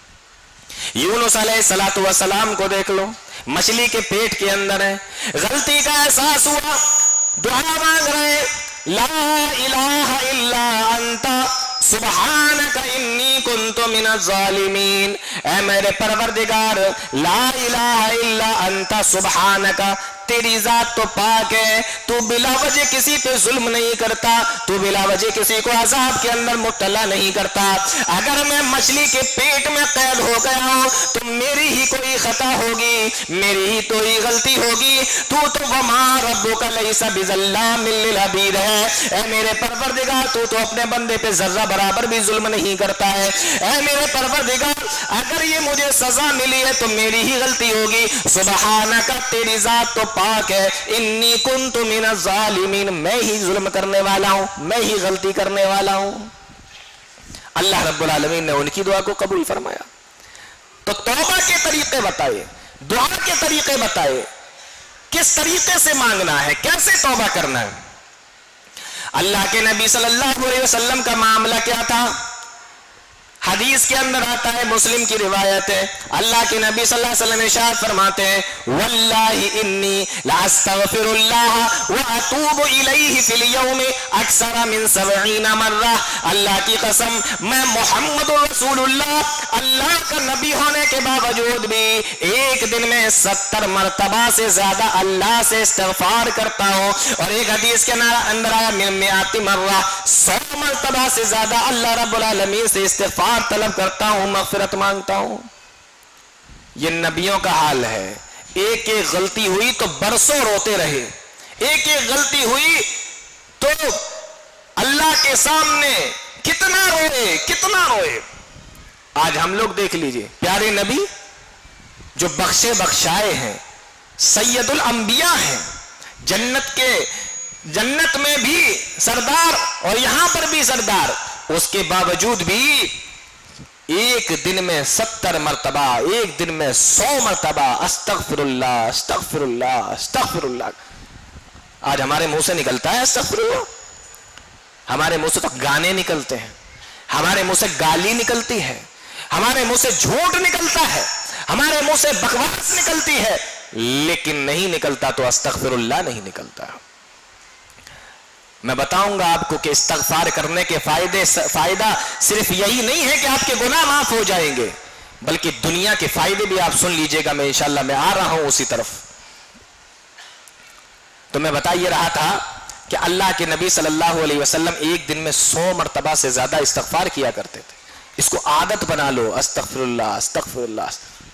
यूनुस अलैहिस्सलातु वस्सलाम को देख लो, मछली के पेट के अंदर है, गलती का एहसास हुआ, दुआ मांग रहे, ला इलाहा इल्ला अंता सुब्हानका इन्नी कुन्तु मिनज़ ज़ालिमीन, ऐ मेरे परवरदिगार ला इलाहा इल्ला अंता सुब्हानका, तेरी जात तो पाक है, तू बिला वजह किसी पे जुल्म नहीं करता, तू बिला वजह किसी को अजाब के अंदर मुब्तला नहीं करता। अगर मैं मछली के पेट में कैद हो गया हूं तो मेरी ही कोई खता होगी, मेरी ही तो ही गलती होगी, तू तो वमा रब्बुका लैसा बिज़ल्लामिल लिल अबीद है, ऐ मेरे परवरदिगार तू तो अपने बंदे पे जर्रा बराबर भी जुल्म नहीं करता है। ऐ मेरे परवरदिगार अगर ये मुझे सजा मिली है तो मेरी ही गलती होगी, सुब्हानका तेरी जात तो पाक है, इन्नी कुन्तु मिनज़ ज़ालिमीन, मैं ही जुल्म करने वाला हूं, मैं ही गलती करने वाला हूं। अल्लाह रब्बुल आलमीन ने उनकी दुआ को कबूल फरमाया। तो तौबा के तरीके बताए, दुआ के तरीके बताए, किस तरीके से मांगना है, कैसे तौबा करना है। अल्लाह के नबी सल्लल्लाहु अलैहि वसल्लम का मामला क्या था, हदीस के अंदर आता है, मुस्लिम की रिवायत है, अल्लाह के नबी सल्लल्लाहु अलैहि वसल्लम इरशाद फरमाते हैं, वल्लाहि इन्नी लाअस्तगफिरुल्लाह व अतूबु इलैहि फिल यौमि अक्सर मिन सबईना मर्रा, अल्लाह की कसम मैं मुहम्मदुर रसूलुल्लाह अल्लाह का नबी होने के बावजूद भी एक दिन में सत्तर मरतबा से ज्यादा अल्लाह से इस्तिगफार करता हूँ। और एक हदीस के अंदर आया मिन मिआति मर्रा, सौ मरतबा से ज्यादा अल्लाह रब्बुल आलमीन से इस्तिगफार तलब करता हूं, मगफिरत मांगता हूं। ये नबियों का हाल है, एक एक गलती हुई तो बरसों रोते रहे, एक एक गलती हुई तो अल्लाह के सामने कितना रोए, कितना रोए। आज हम लोग देख लीजिए, प्यारे नबी जो बख्शे बख्शाए हैं, सैयदुल अंबिया हैं, जन्नत के जन्नत में भी सरदार और यहां पर भी सरदार, उसके बावजूद भी एक दिन में सत्तर मरतबा, एक दिन में सौ मरतबा अस्तगफिरुल्लाह अस्तगफिरुल्लाह अस्तगफिरुल्लाह। आज हमारे मुंह से निकलता है अस्तगफिरुल्लाह, हमारे मुंह से तो गाने निकलते हैं, हमारे मुंह से गाली निकलती है, हमारे मुंह से झूठ निकलता है, हमारे मुंह से बकवास निकलती है, लेकिन नहीं निकलता तो अस्तगफिरुल्लाह नहीं निकलता। मैं बताऊंगा आपको कि इस्तगफार करने के फायदे फायदा सिर्फ यही नहीं है कि आपके गुनाह माफ हो जाएंगे, बल्कि दुनिया के फायदे भी आप सुन लीजिएगा। मैं इंशाल्लाह मैं आ रहा हूं उसी तरफ। तो मैं बता ये रहा था कि अल्लाह के नबी सल्लल्लाहु अलैहि वसल्लम एक दिन में सौ मरतबा से ज्यादा इस्तगफार किया करते थे। इसको आदत बना लो, अस्तगफिरुल्लाह अस्तगफिरुल्लाह।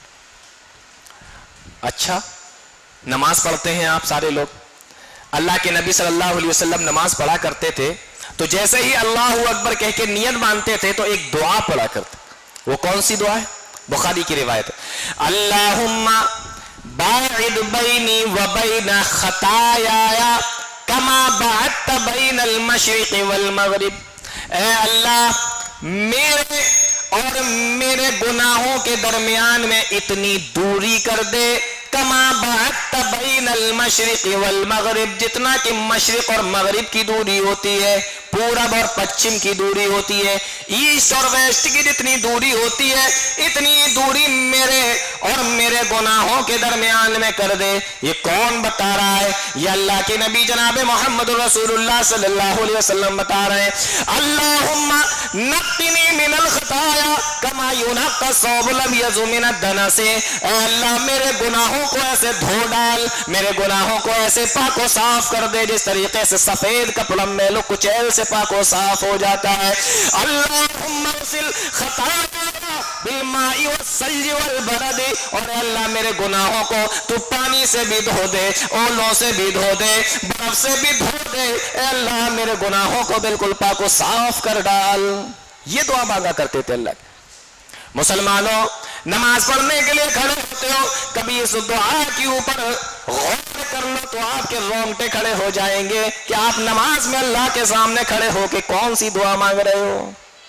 अच्छा, नमाज पढ़ते हैं आप सारे लोग, अल्लाह के नबी सल्लल्लाहु अलैहि वसल्लम नमाज पढ़ा करते थे तो जैसे ही अल्लाहु अकबर कह के नियत बांधते थे तो एक दुआ पढ़ा करते। वो कौन सी दुआ है? बुखारी की रिवायत है, अल्लाहुम्मा बाइद बैनी व बैन खताया कमा बाअत बैनल मशरिक़ वल मग़रिब, ऐ अल्लाह मेरे और मेरे गुनाहों के दरमियान में इतनी दूरी कर दे, कमा बाअत बैनल मशरिक़ वल मग़रिब, जितना कि मशरिक़ और मग़रिब की दूरी होती है, पूरब और पश्चिम की दूरी होती है, ईस्ट और वेस्ट की जितनी दूरी होती है, इतनी दूरी मेरे और मेरे गुनाहों के दरमियान में कर दे। ये कौन बता रहा है? ये अल्लाह के नबी जनाब मोहम्मद रसूलुल्लाह सल्लल्लाहु अलैहि वसल्लम बता रहे हैं, अल्लाहुम्मा नक्किनी मिनल खताया कमा युनक्का सौबुल अब्यज़ु मिनद दनस, अल्लाह मेरे गुनाहों को ऐसे धो डाल, मेरे गुनाहों को ऐसे पाको साफ कर दे जिस तरीके से सफेद कपड़ा मैलो कुचैल से पाको साफ हो जाता है। अल्लाहुम्मा उसिल खताया बिलमाई वस्सल्ज वलबरद, और अल्लाह मेरे गुनाहों को तू पानी से भी धो दे, ओलों से भी धो दे, बर्फ से भी धो दे। अल्लाह मेरे गुनाहों को बिल्कुल पाक व साफ कर डाल। ये दुआ मांगा करते थे अल्लाह। मुसलमानों, नमाज पढ़ने के लिए खड़े होते हो, कभी इस दुआ के ऊपर गौर कर लो तो आपके रोंगटे खड़े हो जाएंगे कि आप नमाज में अल्लाह के सामने खड़े होके कौन सी दुआ मांग रहे हो।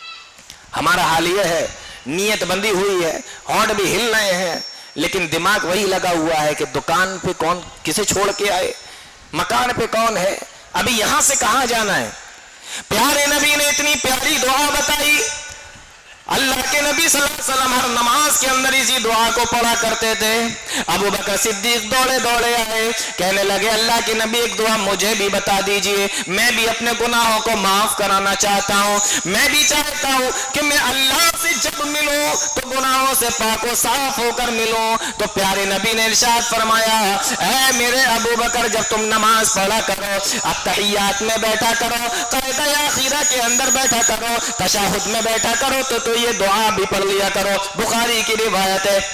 हमारा हाल ये है, नीयत बंदी हुई है, होंठ भी हिल रहे हैं, लेकिन दिमाग वही लगा हुआ है कि दुकान पे कौन किसे छोड़ के आए, मकान पे कौन है, अभी यहां से कहां जाना है। प्यारे नबी ने इतनी प्यारी दुआ बताई। अल्लाह के नबी सल्लल्लाहु अलैहि वसल्लम हर नमाज के अंदर इसी दुआ को पढ़ा करते थे। अबू बकर सिद्दीक दौड़े दौड़े आए, कहने लगे अल्लाह के नबी एक दुआ मुझे भी बता दीजिए, मैं भी अपने गुनाहों को माफ कराना चाहता हूँ। मैं भी चाहता हूँ कि मैं अल्लाह से जब मिलूं तो गुनाहों से पाको साफ होकर मिलूं। तो प्यारे नबी ने इरशाद फरमाया, ऐ मेरे अबू बकर, जब तुम नमाज पढ़ा करो, अब तहियात में बैठा करो, क़ायदा आखिरा के अंदर बैठा करो, तशहुद में बैठा करो, तो, तो ये दुआ भी पढ़ लिया करो। बुखारी की रिवायत है,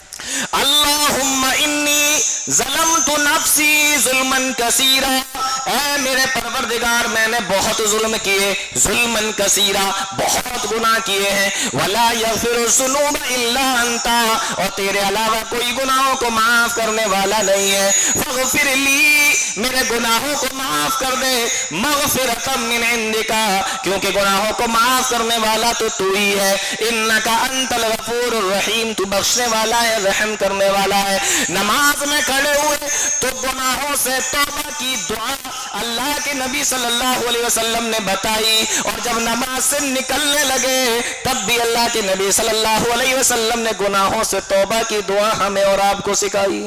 अल्लाहुम्मा इन्नी ज़लमतु नफ्सी ज़ुल्मन कसीरा, ऐ मेरे परवरदिगार मैंने बहुत जुल्म किए, जुल्मन कसीरा, बहुत गुनाह किए हैं, वला यग़फ़िरु ज़ुनूब इल्ला अंता, और तेरे अलावा कोई गुनाहों को माफ करने वाला नहीं है। फ़ग़फ़िर ली, मेरे गुनाहों को माफ कर दे, मग़फ़िरतम मिन इंदिका, क्योंकि गुनाहों को माफ करने वाला तो तू ही है। इन्नका अंतल गफ़ूरुर रहीम, तू बख्शने वाला है, रहम करने वाला है। नमाज में खड़े हुए तो गुनाहों से तौबा की दुआ अल्लाह के नबी सल्लल्लाहु अलैहि वसल्लम ने बताई, और जब नमाज से निकलने लगे तब भी अल्लाह के नबी सल्लल्लाहु अलैहि वसल्लम ने गुनाहों से तौबा की दुआ हमें और आपको सिखाई।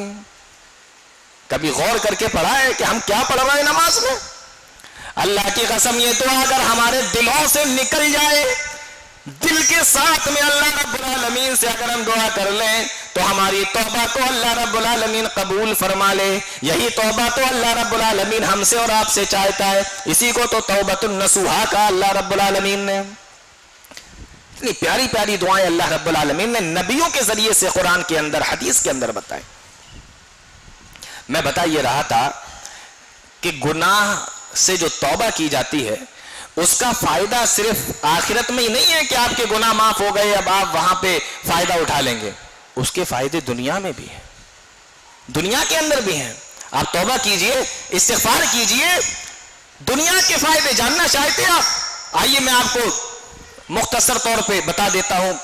कभी गौर करके पढ़ा है कि हम क्या पढ़ रहे हैं नमाज में? अल्लाह की कसम, ये दुआ अगर हमारे दिलों से निकल जाए, दिल के साथ में अल्लाह रब्बुल आलमीन से अगर हम दुआ कर लें तो हमारी तौबा को अल्लाह रब्बुल आलमीन कबूल फरमा ले। यही तौबा तो अल्लाह रब्बुल आलमीन हमसे और आपसे चाहता है। इसी को तो तौबतुन नसूहा का अल्लाह रब्बुल आलमीन ने। इतनी प्यारी प्यारी दुआएं अल्लाह रब्बुल आलमीन ने नबियों के जरिए से कुरान के अंदर, हदीस के अंदर बताए। मैं बता ये रहा था कि गुनाह से जो तौबा की जाती है उसका फायदा सिर्फ आखिरत में ही नहीं है कि आपके गुनाह माफ हो गए, अब आप वहां पे फायदा उठा लेंगे। उसके फायदे दुनिया में भी हैं, दुनिया के अंदर भी हैं। आप तौबा कीजिए, इस्तिग़फ़ार कीजिए, दुनिया के फायदे जानना चाहते हैं आप? आइए मैं आपको मुख्तसर तौर पे बता देता हूं।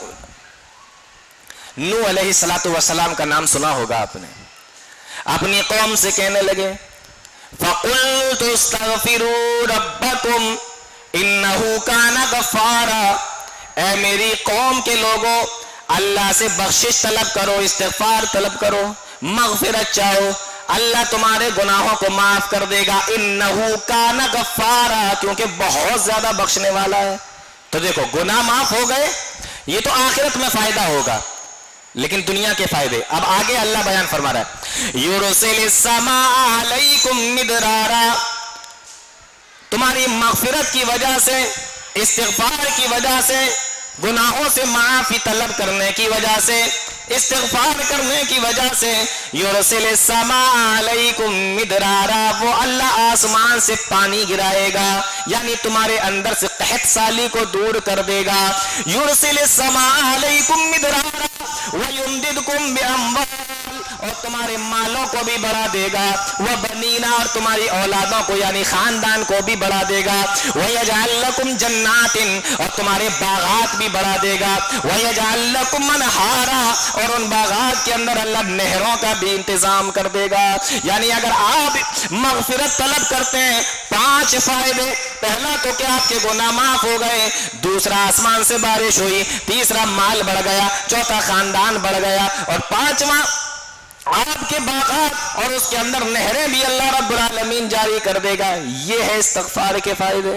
नूह अलैहिस्सलातु वस्सलाम का नाम सुना होगा आपने। अपनी कौम से कहने लगे, फ़क़ुल्तु इस्तग़फ़िरू रब्बकुम इन्नहु काना गफ़्फ़ारा, ऐ मेरी कौम के लोगों, अल्लाह से बख्शिश तलब करो, इस्तिग़फ़ार तलब करो, मग़फ़िरत चाहो, अल्लाह तुम्हारे गुनाहों को माफ कर देगा। इन्नहु काना गफ़्फ़ारा, क्योंकि बहुत ज्यादा बख्शने वाला है। तो देखो, गुनाह माफ हो गए, ये तो आखिरत में फायदा होगा, लेकिन दुनिया के फायदे अब आगे अल्लाह बयान फरमा रहा है। युरसिलिस समा अलैकुम मिदरारा, तुम्हारी मग़फ़िरत की वजह से, इस्तिग़फ़ार की वजह से, गुनाहों से माफी तलब करने की वजह से, इस्तिग़फ़ार करने की वजह से, युरसिलिस समा अलैकुम मिदरारा, वो अल्लाह आसमान से पानी गिराएगा, यानी तुम्हारे अंदर से कहत साली को दूर कर देगा। युरसिलिस समा अलैकुम मिदरारा व युमदिदकुम बिअम्वाल, और तुम्हारे मालों को भी बढ़ा देगा, वह बनीना, और तुम्हारी औलादों को यानी खानदान को भी बढ़ा देगा। वह यजअल लकुम जन्नातिन, और तुम्हारे बागात भी बढ़ा देगा। वह यजअल लकुम अनहारा, और उन बागात के अंदर अल्लाह नहरों का भी इंतजाम कर देगा। यानी अगर आप मग़फ़िरत तलब करते हैं, पांच फायदे। पहला तो क्या, आपके गुनाह माफ हो गए, दूसरा आसमान से बारिश हुई, तीसरा माल बढ़ गया, चौथा खानदान बढ़ गया, और पांचवा आपके बागात और उसके अंदर नहरें भी अल्लाह रब्बुल आलमीन जारी कर देगा। ये है इस्तिग़फ़ार के फायदे।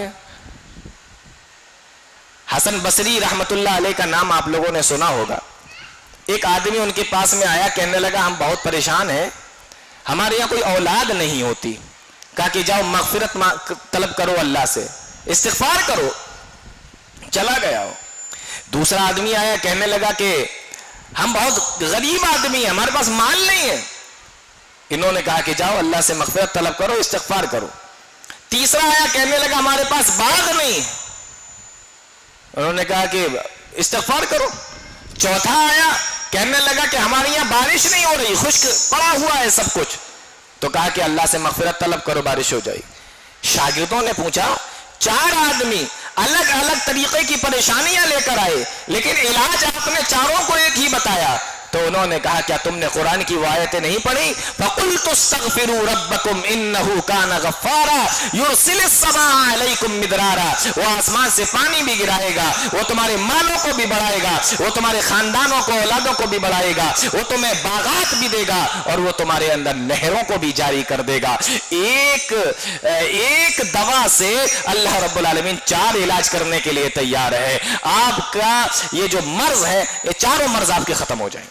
हसन बसरी रहमतुल्लाह अलैह का नाम आप लोगों ने सुना होगा। एक आदमी उनके पास में आया, कहने लगा हम बहुत परेशान हैं, हमारे यहाँ कोई औलाद नहीं होती। कहा कि जाओ मग़फ़िरत तलब करो, अल्लाह से इस्तिग़फ़ार करो। चला गया हो, دوسرا آدمی آیا کہنے لگا کہ ہم بہت غریب آدمی ہیں, ہمارے پاس مال نہیں ہے. انہوں نے کہا کہ جاؤ اللہ سے مغفرت طلب کرو, استغفار کرو. تیسرا آیا کہنے لگا ہمارے پاس باغ نہیں, انہوں نے کہا کہ استغفار کرو. چوتھا آیا کہنے لگا کہ ہمارے یہاں بارش نہیں ہو رہی, خشک پڑا ہوا ہے سب کچھ, تو کہا کہ اللہ سے مغفرت طلب کرو بارش ہو جائے. شاگردوں نے پوچھا, چار آدمی الگ الگ طریقے کی پریشانیاں لے کر آئے لیکن علاج آپ نے چاروں کو ایک ہی بتایا, تو انہوں نے کہا کیا تم نے قرآن کی وہ آیتیں نہیں پڑھی؟ فَقُلْتُ اسْتَغْفِرُوا رَبَّكُمْ إِنَّهُ كَانَ غَفَّارًا يُرْسِلِ السَّمَاءَ عَلَيْكُمْ مِدْرَارًا, وہ آسمان سے پانی بھی گرائے گا, وہ تمہارے مالوں کو بھی بڑھائے گا, وہ تمہارے خاندانوں کو اولادوں کو بھی بڑھائے گا, وہ تمہیں باغات بھی دے گا, اور وہ تمہارے اندر نہروں کو بھی جاری کر دے گا. ایک ایک دوا سے اللہ رب العالمین چار علاج کرنے کے لیے تیار ہے. آپ کا یہ جو مرض ہے, یہ چاروں مرض آپ کے ختم ہو جائیں.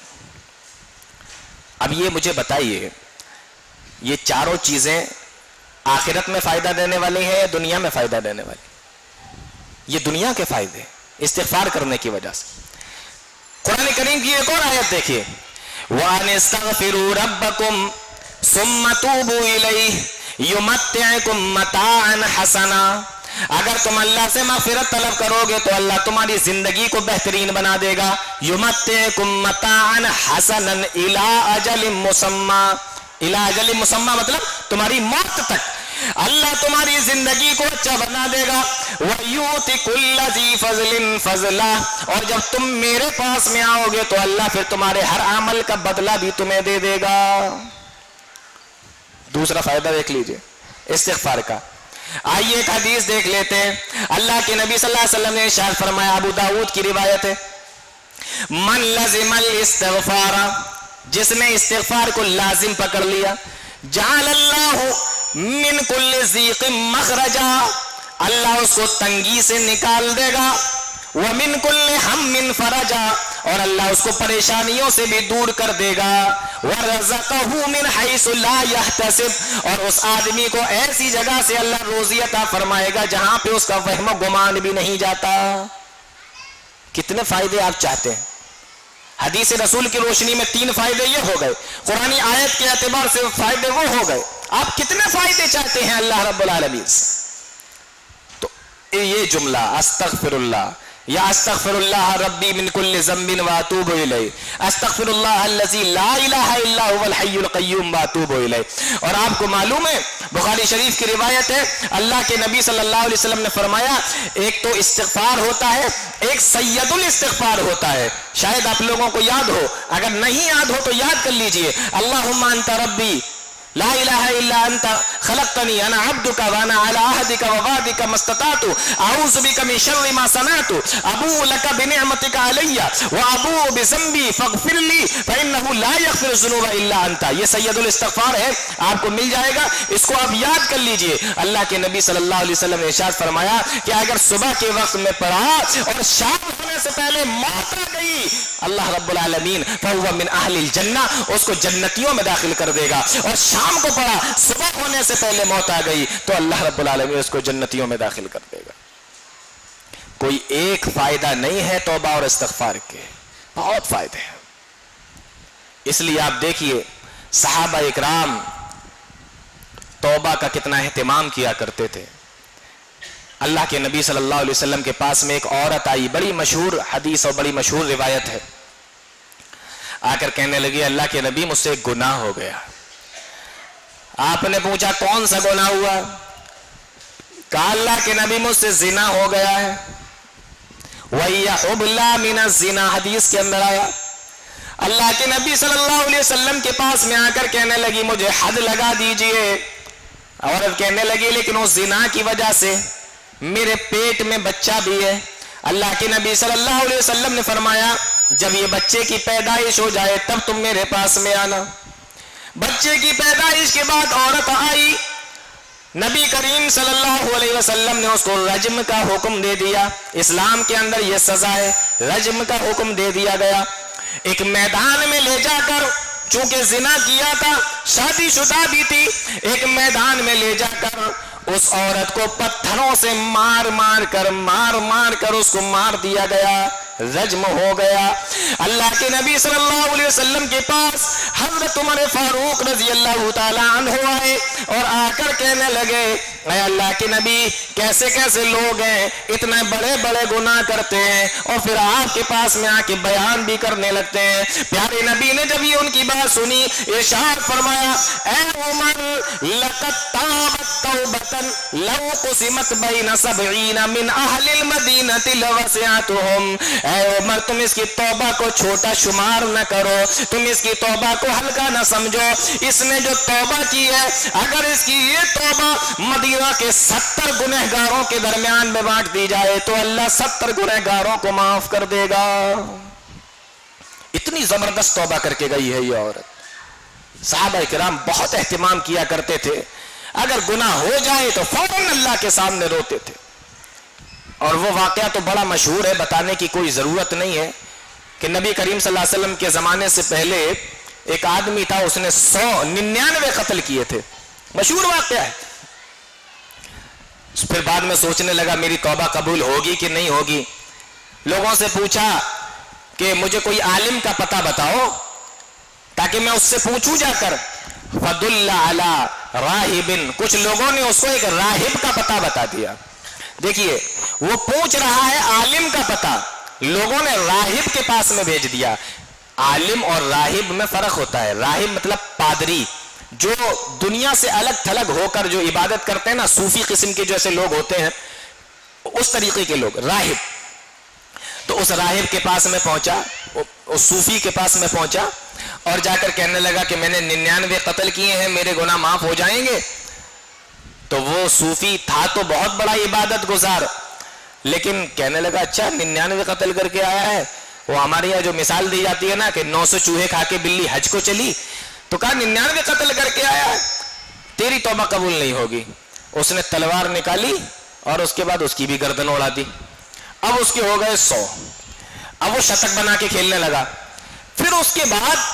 اب یہ مجھے بتائیے, یہ چاروں چیزیں آخرت میں فائدہ دینے والی ہیں یا دنیا میں فائدہ دینے والی؟ یہ دنیا کے فائدے استغفار کرنے کی وجہ سے. قرآن کریم کی ایک اور آیت دیکھیے, وَأَنِ اسْتَغْفِرُوا رَبَّكُمْ ثُمَّ تُوبُوا إِلَيْهِ يُمَتِّعْكُمْ مَتَاعًا حَسَنًا, اگر تم اللہ سے مغفرت طلب کرو گے تو اللہ تمہاری زندگی کو بہترین بنا دے گا. یمتعکم متاعا حسنا الی اجل مسمی, الی اجل مسمی مطلب تمہاری موت تک اللہ تمہاری زندگی کو اچھا بنا دے گا. وَيُؤْتِ كُلَّ ذِي فَضْلٍ فَضْلَهُ, اور جب تم میرے پاس میں آؤ گے تو اللہ پھر تمہارے ہر عمل کا بدلہ بھی تمہیں دے دے گا. دوسرا فائدہ دیکھ لیجئے استغفار کا. آئیے ایک حدیث دیکھ لیتے ہیں. اللہ کے نبی صلی اللہ علیہ وسلم نے ارشاد فرمایا, ابو داؤد کی روایت ہے, من لزم الاستغفار, جس نے استغفار کو لازم پکڑ لیا, جعل اللہ من کل ضیق مخرجا, اللہ اس کو تنگی سے نکال دے گا, ومن کل ہم فرجا, اور اللہ اس کو پریشانیوں سے بھی دور کر دے گا, وَرَزَقَهُ مِنْ حَيْثُ لَا يَحْتَسِبْ, اور اس آدمی کو ایسی جگہ سے اللہ روزی عطا فرمائے گا جہاں پہ اس کا وہم و گمان بھی نہیں جاتا. کتنے فائدے آپ چاہتے ہیں؟ حدیث رسول کی روشنی میں تین فائدے یہ ہو گئے, قرآنی آیت کے اعتبار سے فائدے وہ ہو گئے. آپ کتنے فائدے چاہتے ہیں اللہ رب العالمین سے؟ تو یہ جملہ استغفر اللہ یا استغفر اللہ ربی من کل ذنب واتوب الیہ, استغفر اللہ الذی لا الہ الا هو الحی القیوم واتوب الیہ. اور آپ کو معلوم ہے بخاری شریف کی روایت ہے, اللہ کے نبی صلی اللہ علیہ وسلم نے فرمایا, ایک تو استغفار ہوتا ہے, ایک سید الاستغفار ہوتا ہے. شاید آپ لوگوں کو یاد ہو, اگر نہیں یاد ہو تو یاد کر لیجئے, اللہم انت ربی لا الہ الا انت خلقتنی انا عبدک وانا علی عہدک ووعدک ما استطعت اعوذ بک من شر ما صنعت ابوء لک بنعمتک علی وابوء بذنبی فاغفر لی فانہ لا یغفر الذنوب الا انت. یہ سید الاستغفار ہے, آپ کو مل جائے گا, اس کو آپ یاد کر لیجئے. اللہ کے نبی صلی اللہ علیہ وسلم نے ارشاد فرمایا کہ اگر صبح کے وقت میں پڑھا اور شام ہونے سے پہلے موت آ گئی, اللہ رب العالمین فهو من اہل الجنہ, اس کو جنتیوں میں داخل کر دے گا. اور شام کو پڑھا, صبح ہونے سے پہلے موت آ گئی, تو اللہ رب العالمین اس کو جنتیوں میں داخل کر دے گا. کوئی ایک فائدہ نہیں ہے توبہ اور استغفار کے, بہت فائدے ہیں. اس لیے آپ دیکھیے صحابہ اکرام توبہ کا کتنا اہتمام کیا کرتے تھے. اللہ کے نبی صلی اللہ علیہ وسلم کے پاس میں ایک عورت آئی, بڑی مشہور حدیث اور بڑی مشہور روایت ہے. آ کر کہنے لگی, اللہ کے نبی مجھ سے ایک گناہ ہو گیا. آپ نے پوچھا کون سا گناہ ہوا؟ کہا اللہ کے نبی مجھ سے زنا ہو گیا ہے. وَهِيَ حُبْلَى مِنَ الزِّنَا, حدیث کے اندر آیا. اللہ کے نبی صلی اللہ علیہ وسلم کے پاس میں آ کر کہنے لگی مجھے حد لگا دیجئے. عورت کہنے لگی لیکن اس زنا کی وجہ سے میرے پیٹ میں بچہ بھی ہے. اللہ کے نبی صلی اللہ علیہ وسلم نے فرمایا جب یہ بچے کی پیدائش ہو جائے تب تم میرے پاس میں آنا. بچے کی پیدائش کے بعد عورت آئی, نبی کریم صلی اللہ علیہ وسلم نے اس کو رجم کا حکم دے دیا. اسلام کے اندر یہ سزا ہے, رجم کا حکم دے دیا گیا. ایک میدان میں لے جا کر, چونکہ زنا کیا تھا, شادی شدہ بھی تھی, ایک میدان میں لے جا کر اس عورت کو پتھروں سے مار مار کر مار مار کر اس کو مار دیا گیا. रज्म हो गया। अल्लाह के नबी सल्लल्लाहु अलैहि वसल्लम के पास हजरत उमर फारूक रजी अल्लाह ताला अन्हु आए और आकर कहने लगे, अल्लाह के नबी कैसे कैसे लोग हैं, इतने बड़े बड़े गुनाह करते हैं और फिर आपके पास में आके बयान भी करने लगते हैं। प्यारे नबी ने जब ये उनकी बात सुनी, इरशाद फरमाया, ऐ उमर लक़द ताबत तौबतन लौ क़ुसिमत बैन सबईन मिन अहलिल मदीनति लवसिअतहुम। ऐ उमर, तुम इसकी तौबा को छोटा शुमार न करो, तुम इसकी तौबा को हल्का न समझो। इसने जो तौबा की है, अगर इसकी ये तौबा मदीना के सत्तर गुनहगारों के दरमियान में बांट दी जाए तो अल्लाह सत्तर गुनहगारों को माफ कर देगा। इतनी जबरदस्त तौबा करके गई है ये औरत। सहाबा किराम बहुत एहतिमाम किया करते थे, अगर गुनाह हो जाए तो फौरन अल्लाह के सामने रोते थे। और वो वाकया तो बड़ा मशहूर है, बताने की कोई जरूरत नहीं है कि नबी करीम सल्लल्लाहु अलैहि वसल्लम के जमाने से पहले एक आदमी था, उसने सौ निन्यानवे कत्ल किए थे। मशहूर वाकया है। फिर बाद में सोचने लगा मेरी तौबा कबूल होगी कि नहीं होगी। लोगों से पूछा कि मुझे कोई आलिम का पता बताओ ताकि मैं उससे पूछूं जाकर। फदुल्ला अला राहिबिन, कुछ लोगों ने उसको एक राहिब का पता बता दिया। देखिए, वो पूछ रहा है आलिम का पता, लोगों ने राहिब के पास में भेज दिया। आलिम और राहिब में फर्क होता है। राहिब मतलब पादरी, जो दुनिया से अलग थलग होकर जो इबादत करते हैं ना, सूफी किस्म के जैसे लोग होते हैं, उस तरीके के लोग राहिब। तो उस राहिब के पास में पहुंचा, उस सूफी के पास में पहुंचा और जाकर कहने लगा कि मैंने निन्यानवे कत्ल किए हैं, मेरे गुनाह माफ हो जाएंगे। तो वो सूफी था तो बहुत बड़ा इबादत गुजार, लेकिन कहने लगा अच्छा निन्यानवे कत्ल करके आया है। वो हमारे यहाँ जो मिसाल दी जाती है ना कि नौ सौ चूहे खा के बिल्ली हज को चली, तो कहा निन्यानवे कत्ल करके आया है, तेरी तौबा कबूल नहीं होगी। उसने तलवार निकाली और उसके बाद उसकी भी गर्दन उड़ा दी। अब उसके हो गए सौ। अब वो शतक बना के खेलने लगा। फिर उसके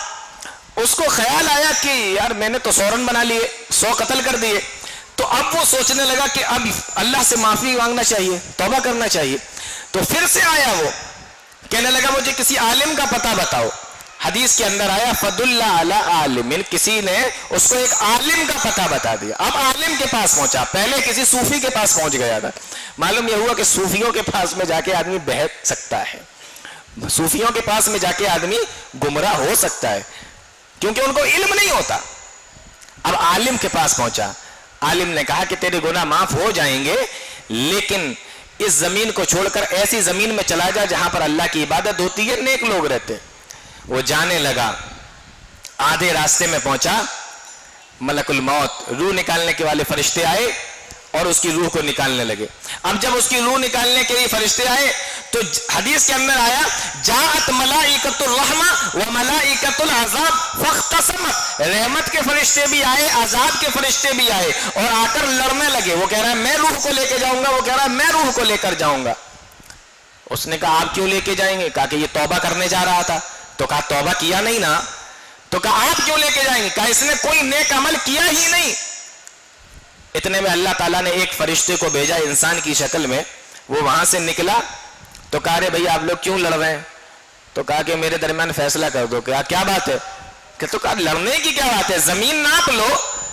बाद उसको ख्याल आया कि यार मैंने तो सौ रन बना लिए, सौ कत्ल कर दिए। तो अब वो सोचने लगा कि अब अल्लाह से माफी मांगना चाहिए, तौबा करना चाहिए। तो फिर से आया, वो कहने लगा मुझे किसी आलिम का पता बताओ। हदीस के अंदर आया फदुल्ला अला आलिमिन, किसी ने उसको एक आलिम का पता बता दिया। अब आलिम के पास पहुंचा, पहले किसी सूफी के पास पहुंच गया था। मालूम यह हुआ कि सूफियों के पास में जाके आदमी बहक सकता है, सूफियों के पास में जाके आदमी गुमराह हो सकता है, क्योंकि उनको इल्म नहीं होता। अब आलिम के पास पहुंचा, आलिम ने कहा कि तेरे गुनाह माफ हो जाएंगे, लेकिन इस जमीन को छोड़कर ऐसी जमीन में चला जा जहां पर अल्लाह की इबादत होती है, नेक लोग रहते। वो जाने लगा, आधे रास्ते में पहुंचा, मलकुल मौत रूह निकालने के वाले फरिश्ते आए और उसकी रूह को निकालने लगे। अब जब उसकी रूह निकालने के लिए फरिश्ते आए तो हदीस के अंदर आया जाअत मलाइकतुर रहमा व मलाइकतुल अज़ाब फख्तसमत, रहमत के फरिश्ते भी आए, अज़ाब के फरिश्ते भी आए और आकर लड़ने लगे। वो कह रहा है मैं रूह को लेकर जाऊंगा, वो कह रहा है मैं रूह को लेकर जाऊंगा। उसने कहा आप क्यों लेके जाएंगे? कहा कि ये तौबा करने जा रहा था। तो कहा तौबा किया नहीं ना। तो कहा आप क्यों लेके जाएंगे? कहा इसने कोई नेक अमल किया ही नहीं। इतने में अल्लाह ताला ने एक फरिश्ते को भेजा इंसान की शक्ल में। वो वहां से निकला तो कहा रे भैया आप लोग क्यों लड़ रहे हैं? तो कहा कि मेरे दरमियान फैसला कर दो। क्या क्या बात है? कि तो कहा लड़ने की क्या बात है, जमीन नाप लो,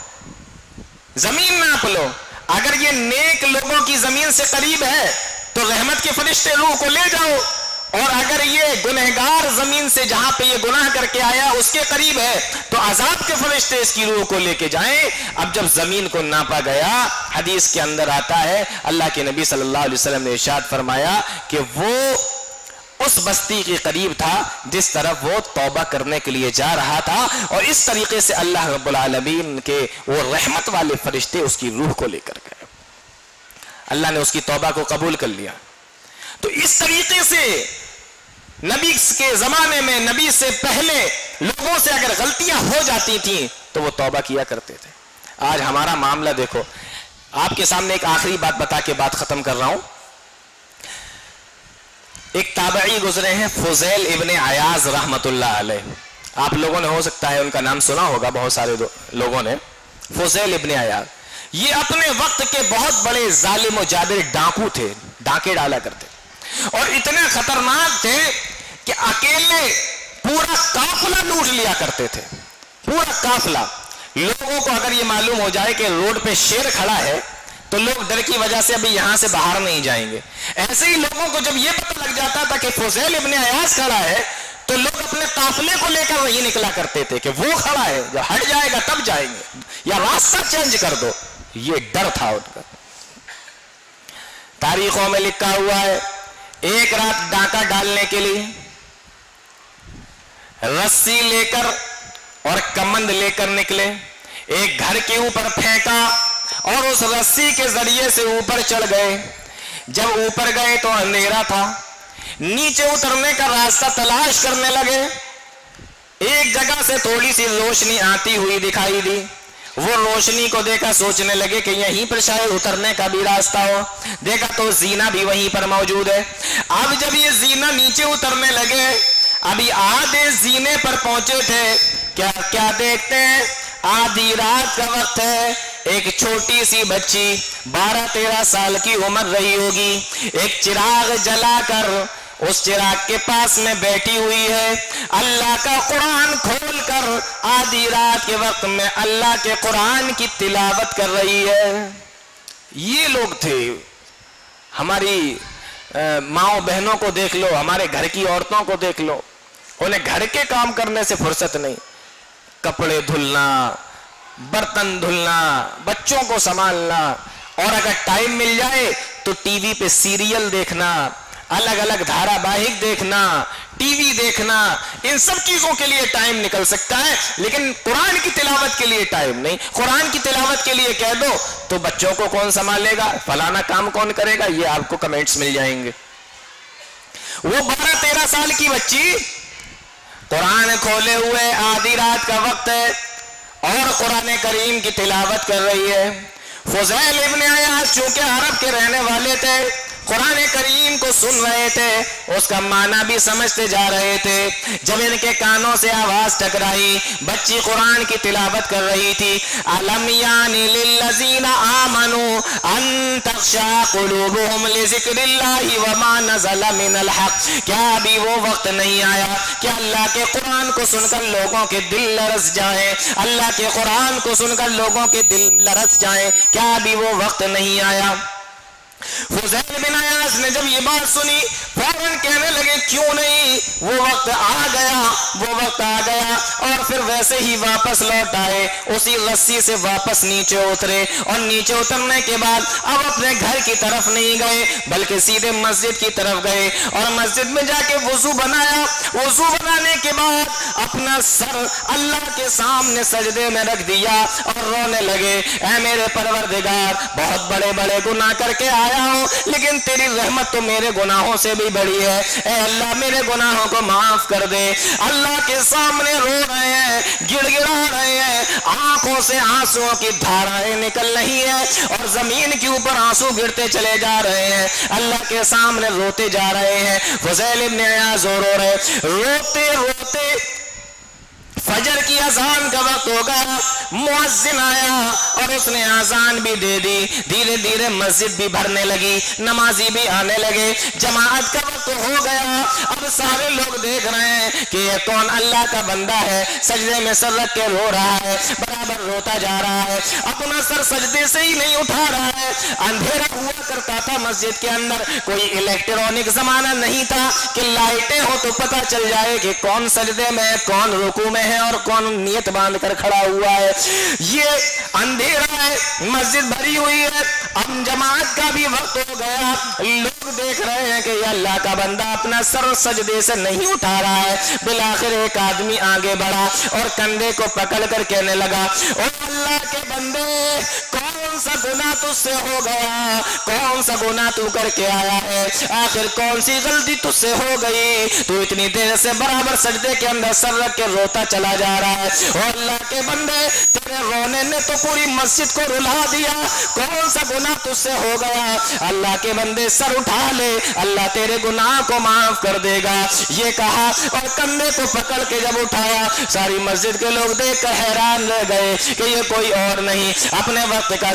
जमीन नाप लो। अगर ये नेक लोगों की जमीन से करीब है तो रहमत के फरिश्ते रूह को ले जाओ, और अगर ये गुनहगार जमीन से जहां पे ये गुनाह करके आया उसके करीब है तो अजाब के फरिश्ते इसकी रूह को लेके जाएं। अब जब जमीन को नापा गया, हदीस के अंदर आता है अल्लाह के नबी सल्लल्लाहु अलैहि वसल्लम ने इरशाद फरमाया कि वो उस बस्ती के करीब था जिस तरफ वो तौबा करने के लिए जा रहा था, और इस तरीके से अल्लाह रब्बुल आलमीन के वो रहमत वाले फरिश्ते उसकी रूह को लेकर गए। अल्लाह ने उसकी तौबा को कबूल कर लिया। तो इस तरीके से नबी के जमाने में, नबी से पहले लोगों से अगर गलतियां हो जाती थी तो वो तौबा किया करते थे। आज हमारा मामला देखो। आपके सामने एक आखिरी बात बता के बात खत्म कर रहा हूं। एक ताबई गुजरे हैं फुजैल इब्ने अयाज रहमतुल्लाह अलैह। आप लोगों ने हो सकता है उनका नाम सुना होगा, बहुत सारे लोगों ने। फुजैल इब्ने अयाज ये अपने वक्त के बहुत बड़े जालिम और जाबिर डाकू थे, डाके डाला करते। اور اتنے خطرناک تھے کہ اکیلے پورا قافلہ لوٹ لیا کرتے تھے، پورا قافلہ۔ لوگوں کو اگر یہ معلوم ہو جائے کہ روڈ پہ شیر کھڑا ہے تو لوگ ڈر کی وجہ سے ابھی یہاں سے باہر نہیں جائیں گے۔ ایسے ہی لوگوں کو جب یہ پتہ لگ جاتا تھا کہ فضیل ابن عیاض کھڑا ہے تو لوگ اپنے قافلے کو لے کر وہی نکلا کرتے تھے کہ وہ کھڑا ہے، جب ہٹ جائے گا تب جائیں گے، یا راستہ چینج کر دو۔ یہ ڈر تھا ان کا۔ تاریخوں میں لکھا ہوا ہے ایک رات ڈاکہ ڈالنے کے لیے رسی لے کر اور کمند لے کر نکلے، ایک گھر کے اوپر پھینکا اور اس رسی کے ذریعے سے اوپر چڑھ گئے۔ جب اوپر گئے تو اندھیرا تھا، نیچے اترنے کا راستہ تلاش کرنے لگے۔ ایک جگہ سے تھوڑی سی روشنی آتی ہوئی دکھائی دی، وہ روشنی کو دیکھا، سوچنے لگے کہ یہیں پر شاید اترنے کا بھی راستہ ہو۔ دیکھا تو زینہ بھی وہیں پر موجود ہے۔ اب جب یہ زینہ نیچے اترنے لگے، ابھی آدھے زینے پر پہنچے تھے، کیا کیا دیکھتے ہیں؟ آدھی رات کا وقت ہے، ایک چھوٹی سی بچی بارہ تیرہ سال کی عمر رہی ہوگی، ایک چراغ جلا کر اس چراغ کے پاس میں بیٹھی ہوئی ہے، اللہ کا قرآن کھول کر آدھی رات کے وقت میں اللہ کے قرآن کی تلاوت کر رہی ہے۔ یہ لوگ تھے۔ ہماری ماؤں بہنوں کو دیکھ لو، ہمارے گھر کی عورتوں کو دیکھ لو، انہیں گھر کے کام کرنے سے فرصت نہیں، کپڑے دھلنا، برتن دھلنا، بچوں کو سنبھالنا، اور اگر ٹائم مل جائے تو ٹی وی پہ سیریل دیکھنا، الگ الگ دھارا باہک دیکھنا، ٹی وی دیکھنا، ان سب چیزوں کے لیے ٹائم نکل سکتا ہے، لیکن قرآن کی تلاوت کے لیے ٹائم نہیں۔ قرآن کی تلاوت کے لیے کہہ دو تو بچوں کو کون سنبھالے گا، فلانا کام کون کرے گا، یہ آپ کو کمنٹس مل جائیں گے۔ وہ بارہ تیرہ سال کی بچی قرآن کھولے ہوئے، آدھی رات کا وقت ہے اور قرآن کریم کی تلاوت کر رہی ہے۔ فضیل ابن عیاض چونکہ عرب کے رہنے والے تھے، قرآن کریم کو سن رہے تھے، اس کا معنی بھی سمجھتے جا رہے تھے۔ جب ان کے کانوں سے آواز ٹکرائی، بچی قرآن کی تلاوت کر رہی تھی، أَلَمْ يَعْنِ لِلَّذِينَ آمَنُوا أَن تَخْشَعَ قُلُوبُهُمْ لِذِكْرِ اللَّهِ وَمَا نَزَلَ مِنَ الْحَقِّ، کیا ابھی وہ وقت نہیں آیا کہ اللہ کے قرآن کو سن کر لوگوں کے دل لرز جائیں، اللہ کے قرآن کو سن کر لوگوں کے دل لرز جائیں، کیا ابھی وہ وقت نہیں آیا؟ فضیل بن عیاض نے جب یہ بات سنی فوراً کہنے لگے کیوں نہیں، وہ وقت آ گیا، وہ وقت آ گیا، اور پھر ویسے ہی واپس لوٹ آئے، اسی رسی سے واپس نیچے اترے، اور نیچے اترنے کے بعد اب اپنے گھر کی طرف نہیں گئے بلکہ سیدھے مسجد کی طرف گئے، اور مسجد میں جا کے وضو بنایا۔ وضو بنانے کے بعد اپنا سر اللہ کے سامنے سجدے میں رکھ دیا اور رونے لگے، اے میرے پروردگار، بہت بڑے بڑے گناہ کر کے آیا ہوں، لیکن تیری رحمت تو میرے گناہوں سے بھی بڑی ہے، اے اللہ میرے گناہوں کو معاف کر دے۔ اللہ کے سامنے رو رہے ہیں، گڑ گڑا رہے ہیں، آنکھوں سے آنسوں کی دھارائیں نکل رہی ہیں اور زمین کے اوپر آنسو گرتے چلے جا رہے ہیں، اللہ کے سامنے روتے جا رہے ہیں۔ فضیل ابن عیاض رو رہے، روتے روتے فجر کی اذان کا وقت ہو گیا، مؤذن آیا اور اس نے اذان بھی دے دی، دھیرے دھیرے مسجد بھی بھرنے لگی، نمازی بھی آنے لگے، جماعت کا وقت ہو گیا۔ اب سارے لوگ دیکھ رہے ہیں کہ یہ کون اللہ کا بندہ ہے، سجدے میں سر رکھ کے رو رہا ہے، برابر روتا جا رہا ہے، اپنا سر سجدے سے ہی نہیں اٹھا رہا ہے۔ اندھیرا ہوا کرتا تھا مسجد کے اندر، کوئی الیکٹرانک زمانہ نہیں تھا کہ لائٹیں ہو تو پتہ چل جائے کہ کون سجدے میں ہے، کون رکوع میں ہے اور کون نیت باندھ کر کھڑا ہوا ہے۔ یہ اندھیرا ہے، مسجد بھری ہوئی ہے، اب جماعت کا بھی وقت ہو گیا، لوگ دیکھ رہے ہیں کہ یہ اللہ کا بندہ اپنا سر سجدے سے نہیں اٹھا رہا ہے۔ بالآخر ایک آدمی آگے بڑھا اور کندھے کو پکڑ کر کہنے لگا، او اللہ کے بندے، کون سا گناہ تجھ سے ہو گیا، کون سا گناہ تو کر کے آیا ہے، آخر کون سی غلطی تجھ سے ہو گئی، تو اتنی دیر سے برابر سجدے کے اندر سر رکھ کے روتا چلا جا رہا ہے۔ او اللہ کے بندے، تیرے رونے نے تو پوری مسجد کو رلا دیا، کون سا گناہ تجھ سے ہو گیا، اللہ کے بندے سر اٹھا لے، اللہ تیرے گناہ کو معاف کر دے گا۔ یہ کہا اور کندھے کو پکڑ کے جب اٹھایا، ساری مسجد کے لوگ دیکھ کر حیران رہ گئے کہ یہ کوئی اور نہیں، اپنے وقت کا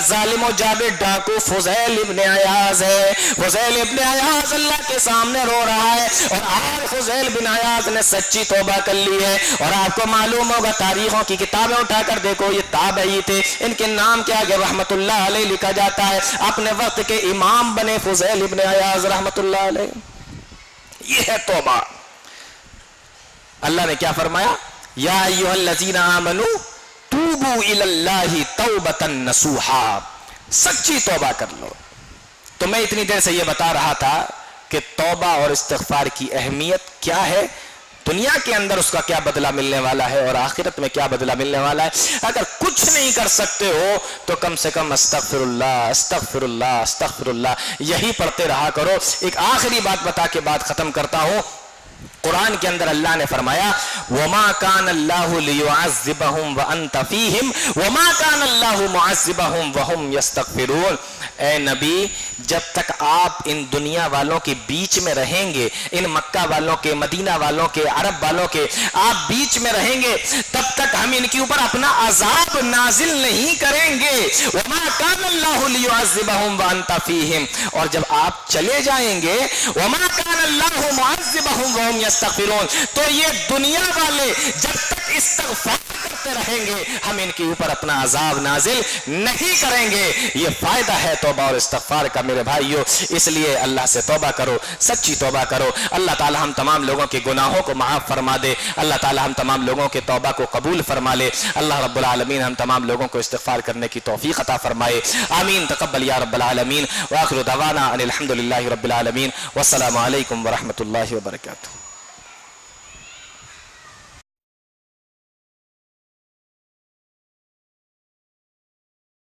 जालिम और जाबिर डाकू फुज़ैल इब्न अयाज है। फुज़ैल इब्न अयाज अल्लाह के सामने रो रहा है और आज फुज़ैल बिन अयाज ने सच्ची तौबा कर ली है। और आपको मालूम होगा, तारीखों की किताबें उठाकर देखो, ये ताबई थे, इनके नाम के आगे रहमतुल्लाह अलैह लिखा जाता है। अपने वक्त के इमाम बने फुज़ैल इब्न अयाज रहमतुल्लाह अलैह। ये है तौबा। अल्लाह ने क्या फरमाया, या अय्युहल्लज़ीना आमनू तूबू इलल्लाहि तौबतन नसूहा, सच्ची तौबा कर लो। तो मैं इतनी देर से ये बता रहा था कि तौबा और इस्तिग़फ़ार की अहमियत क्या है, दुनिया के अंदर उसका क्या बदला मिलने वाला है और आखिरत में क्या बदला मिलने वाला है। अगर कुछ नहीं कर सकते हो तो कम से कम अस्तग़फ़िरुल्लाह अस्तग़फ़िरुल्लाह अस्तग़फ़िरुल्लाह यही पढ़ते रहा करो। एक आखिरी बात बता के बात खत्म करता हूं। कुरान के अंदर अल्लाह ने फरमाया, वमा कान अल्लाहु लियुअज़्ज़िबहुम व अंता फ़ीहिम वमा कान अल्लाहु मुअज़्ज़िबहुम व हुम यस्तग़फ़िरून। ए नबी, जब तक आप इन दुनिया वालों के बीच में रहेंगे, इन मक्का वालों के, मदीना वालों के, अरब वालों के आप बीच में रहेंगे, तब तक हम इनके ऊपर अपना अजाब नाजिल नहीं करेंगे। वमा कान अल्लाहु लियुअज़्ज़िबहुम व अंता फ़ीहिम, और जब आप चले जाएंगे, वमा कान अल्लाहु मुअज़्ज़िबहुम व हुम यस्तग़फ़िरून, तो ये दुनिया वाले जब तक इस्तिग़फ़ार करते रहेंगे, हम इनके ऊपर अपना अजाब नाजिल नहीं करेंगे। ये फायदा है तौबा और इस्तिग़फ़ार का मेरे भाइयों। इसलिए अल्लाह से तौबा करो, सच्ची तौबा करो। अल्लाह ताला हम तमाम लोगों के गुनाहों को माफ़ फरमा दे। अल्लाह ताला हम तमाम लोगों के तौबा को कबूल फरमा ले। अल्लाह रब्बुल आलमीन हम तमाम लोगों को इस्तिग़फ़ार करने की तौफ़ीक़ अता फरमाए। आमीन। तक़ब्बल या रब्बल आलमीन। व आखिरु दवाना अनिल हम्दुलिल्लाहि रब्बिल आलमीन। वस्सलामु अलैकुम व रहमतुल्लाहि व बरकातुहू।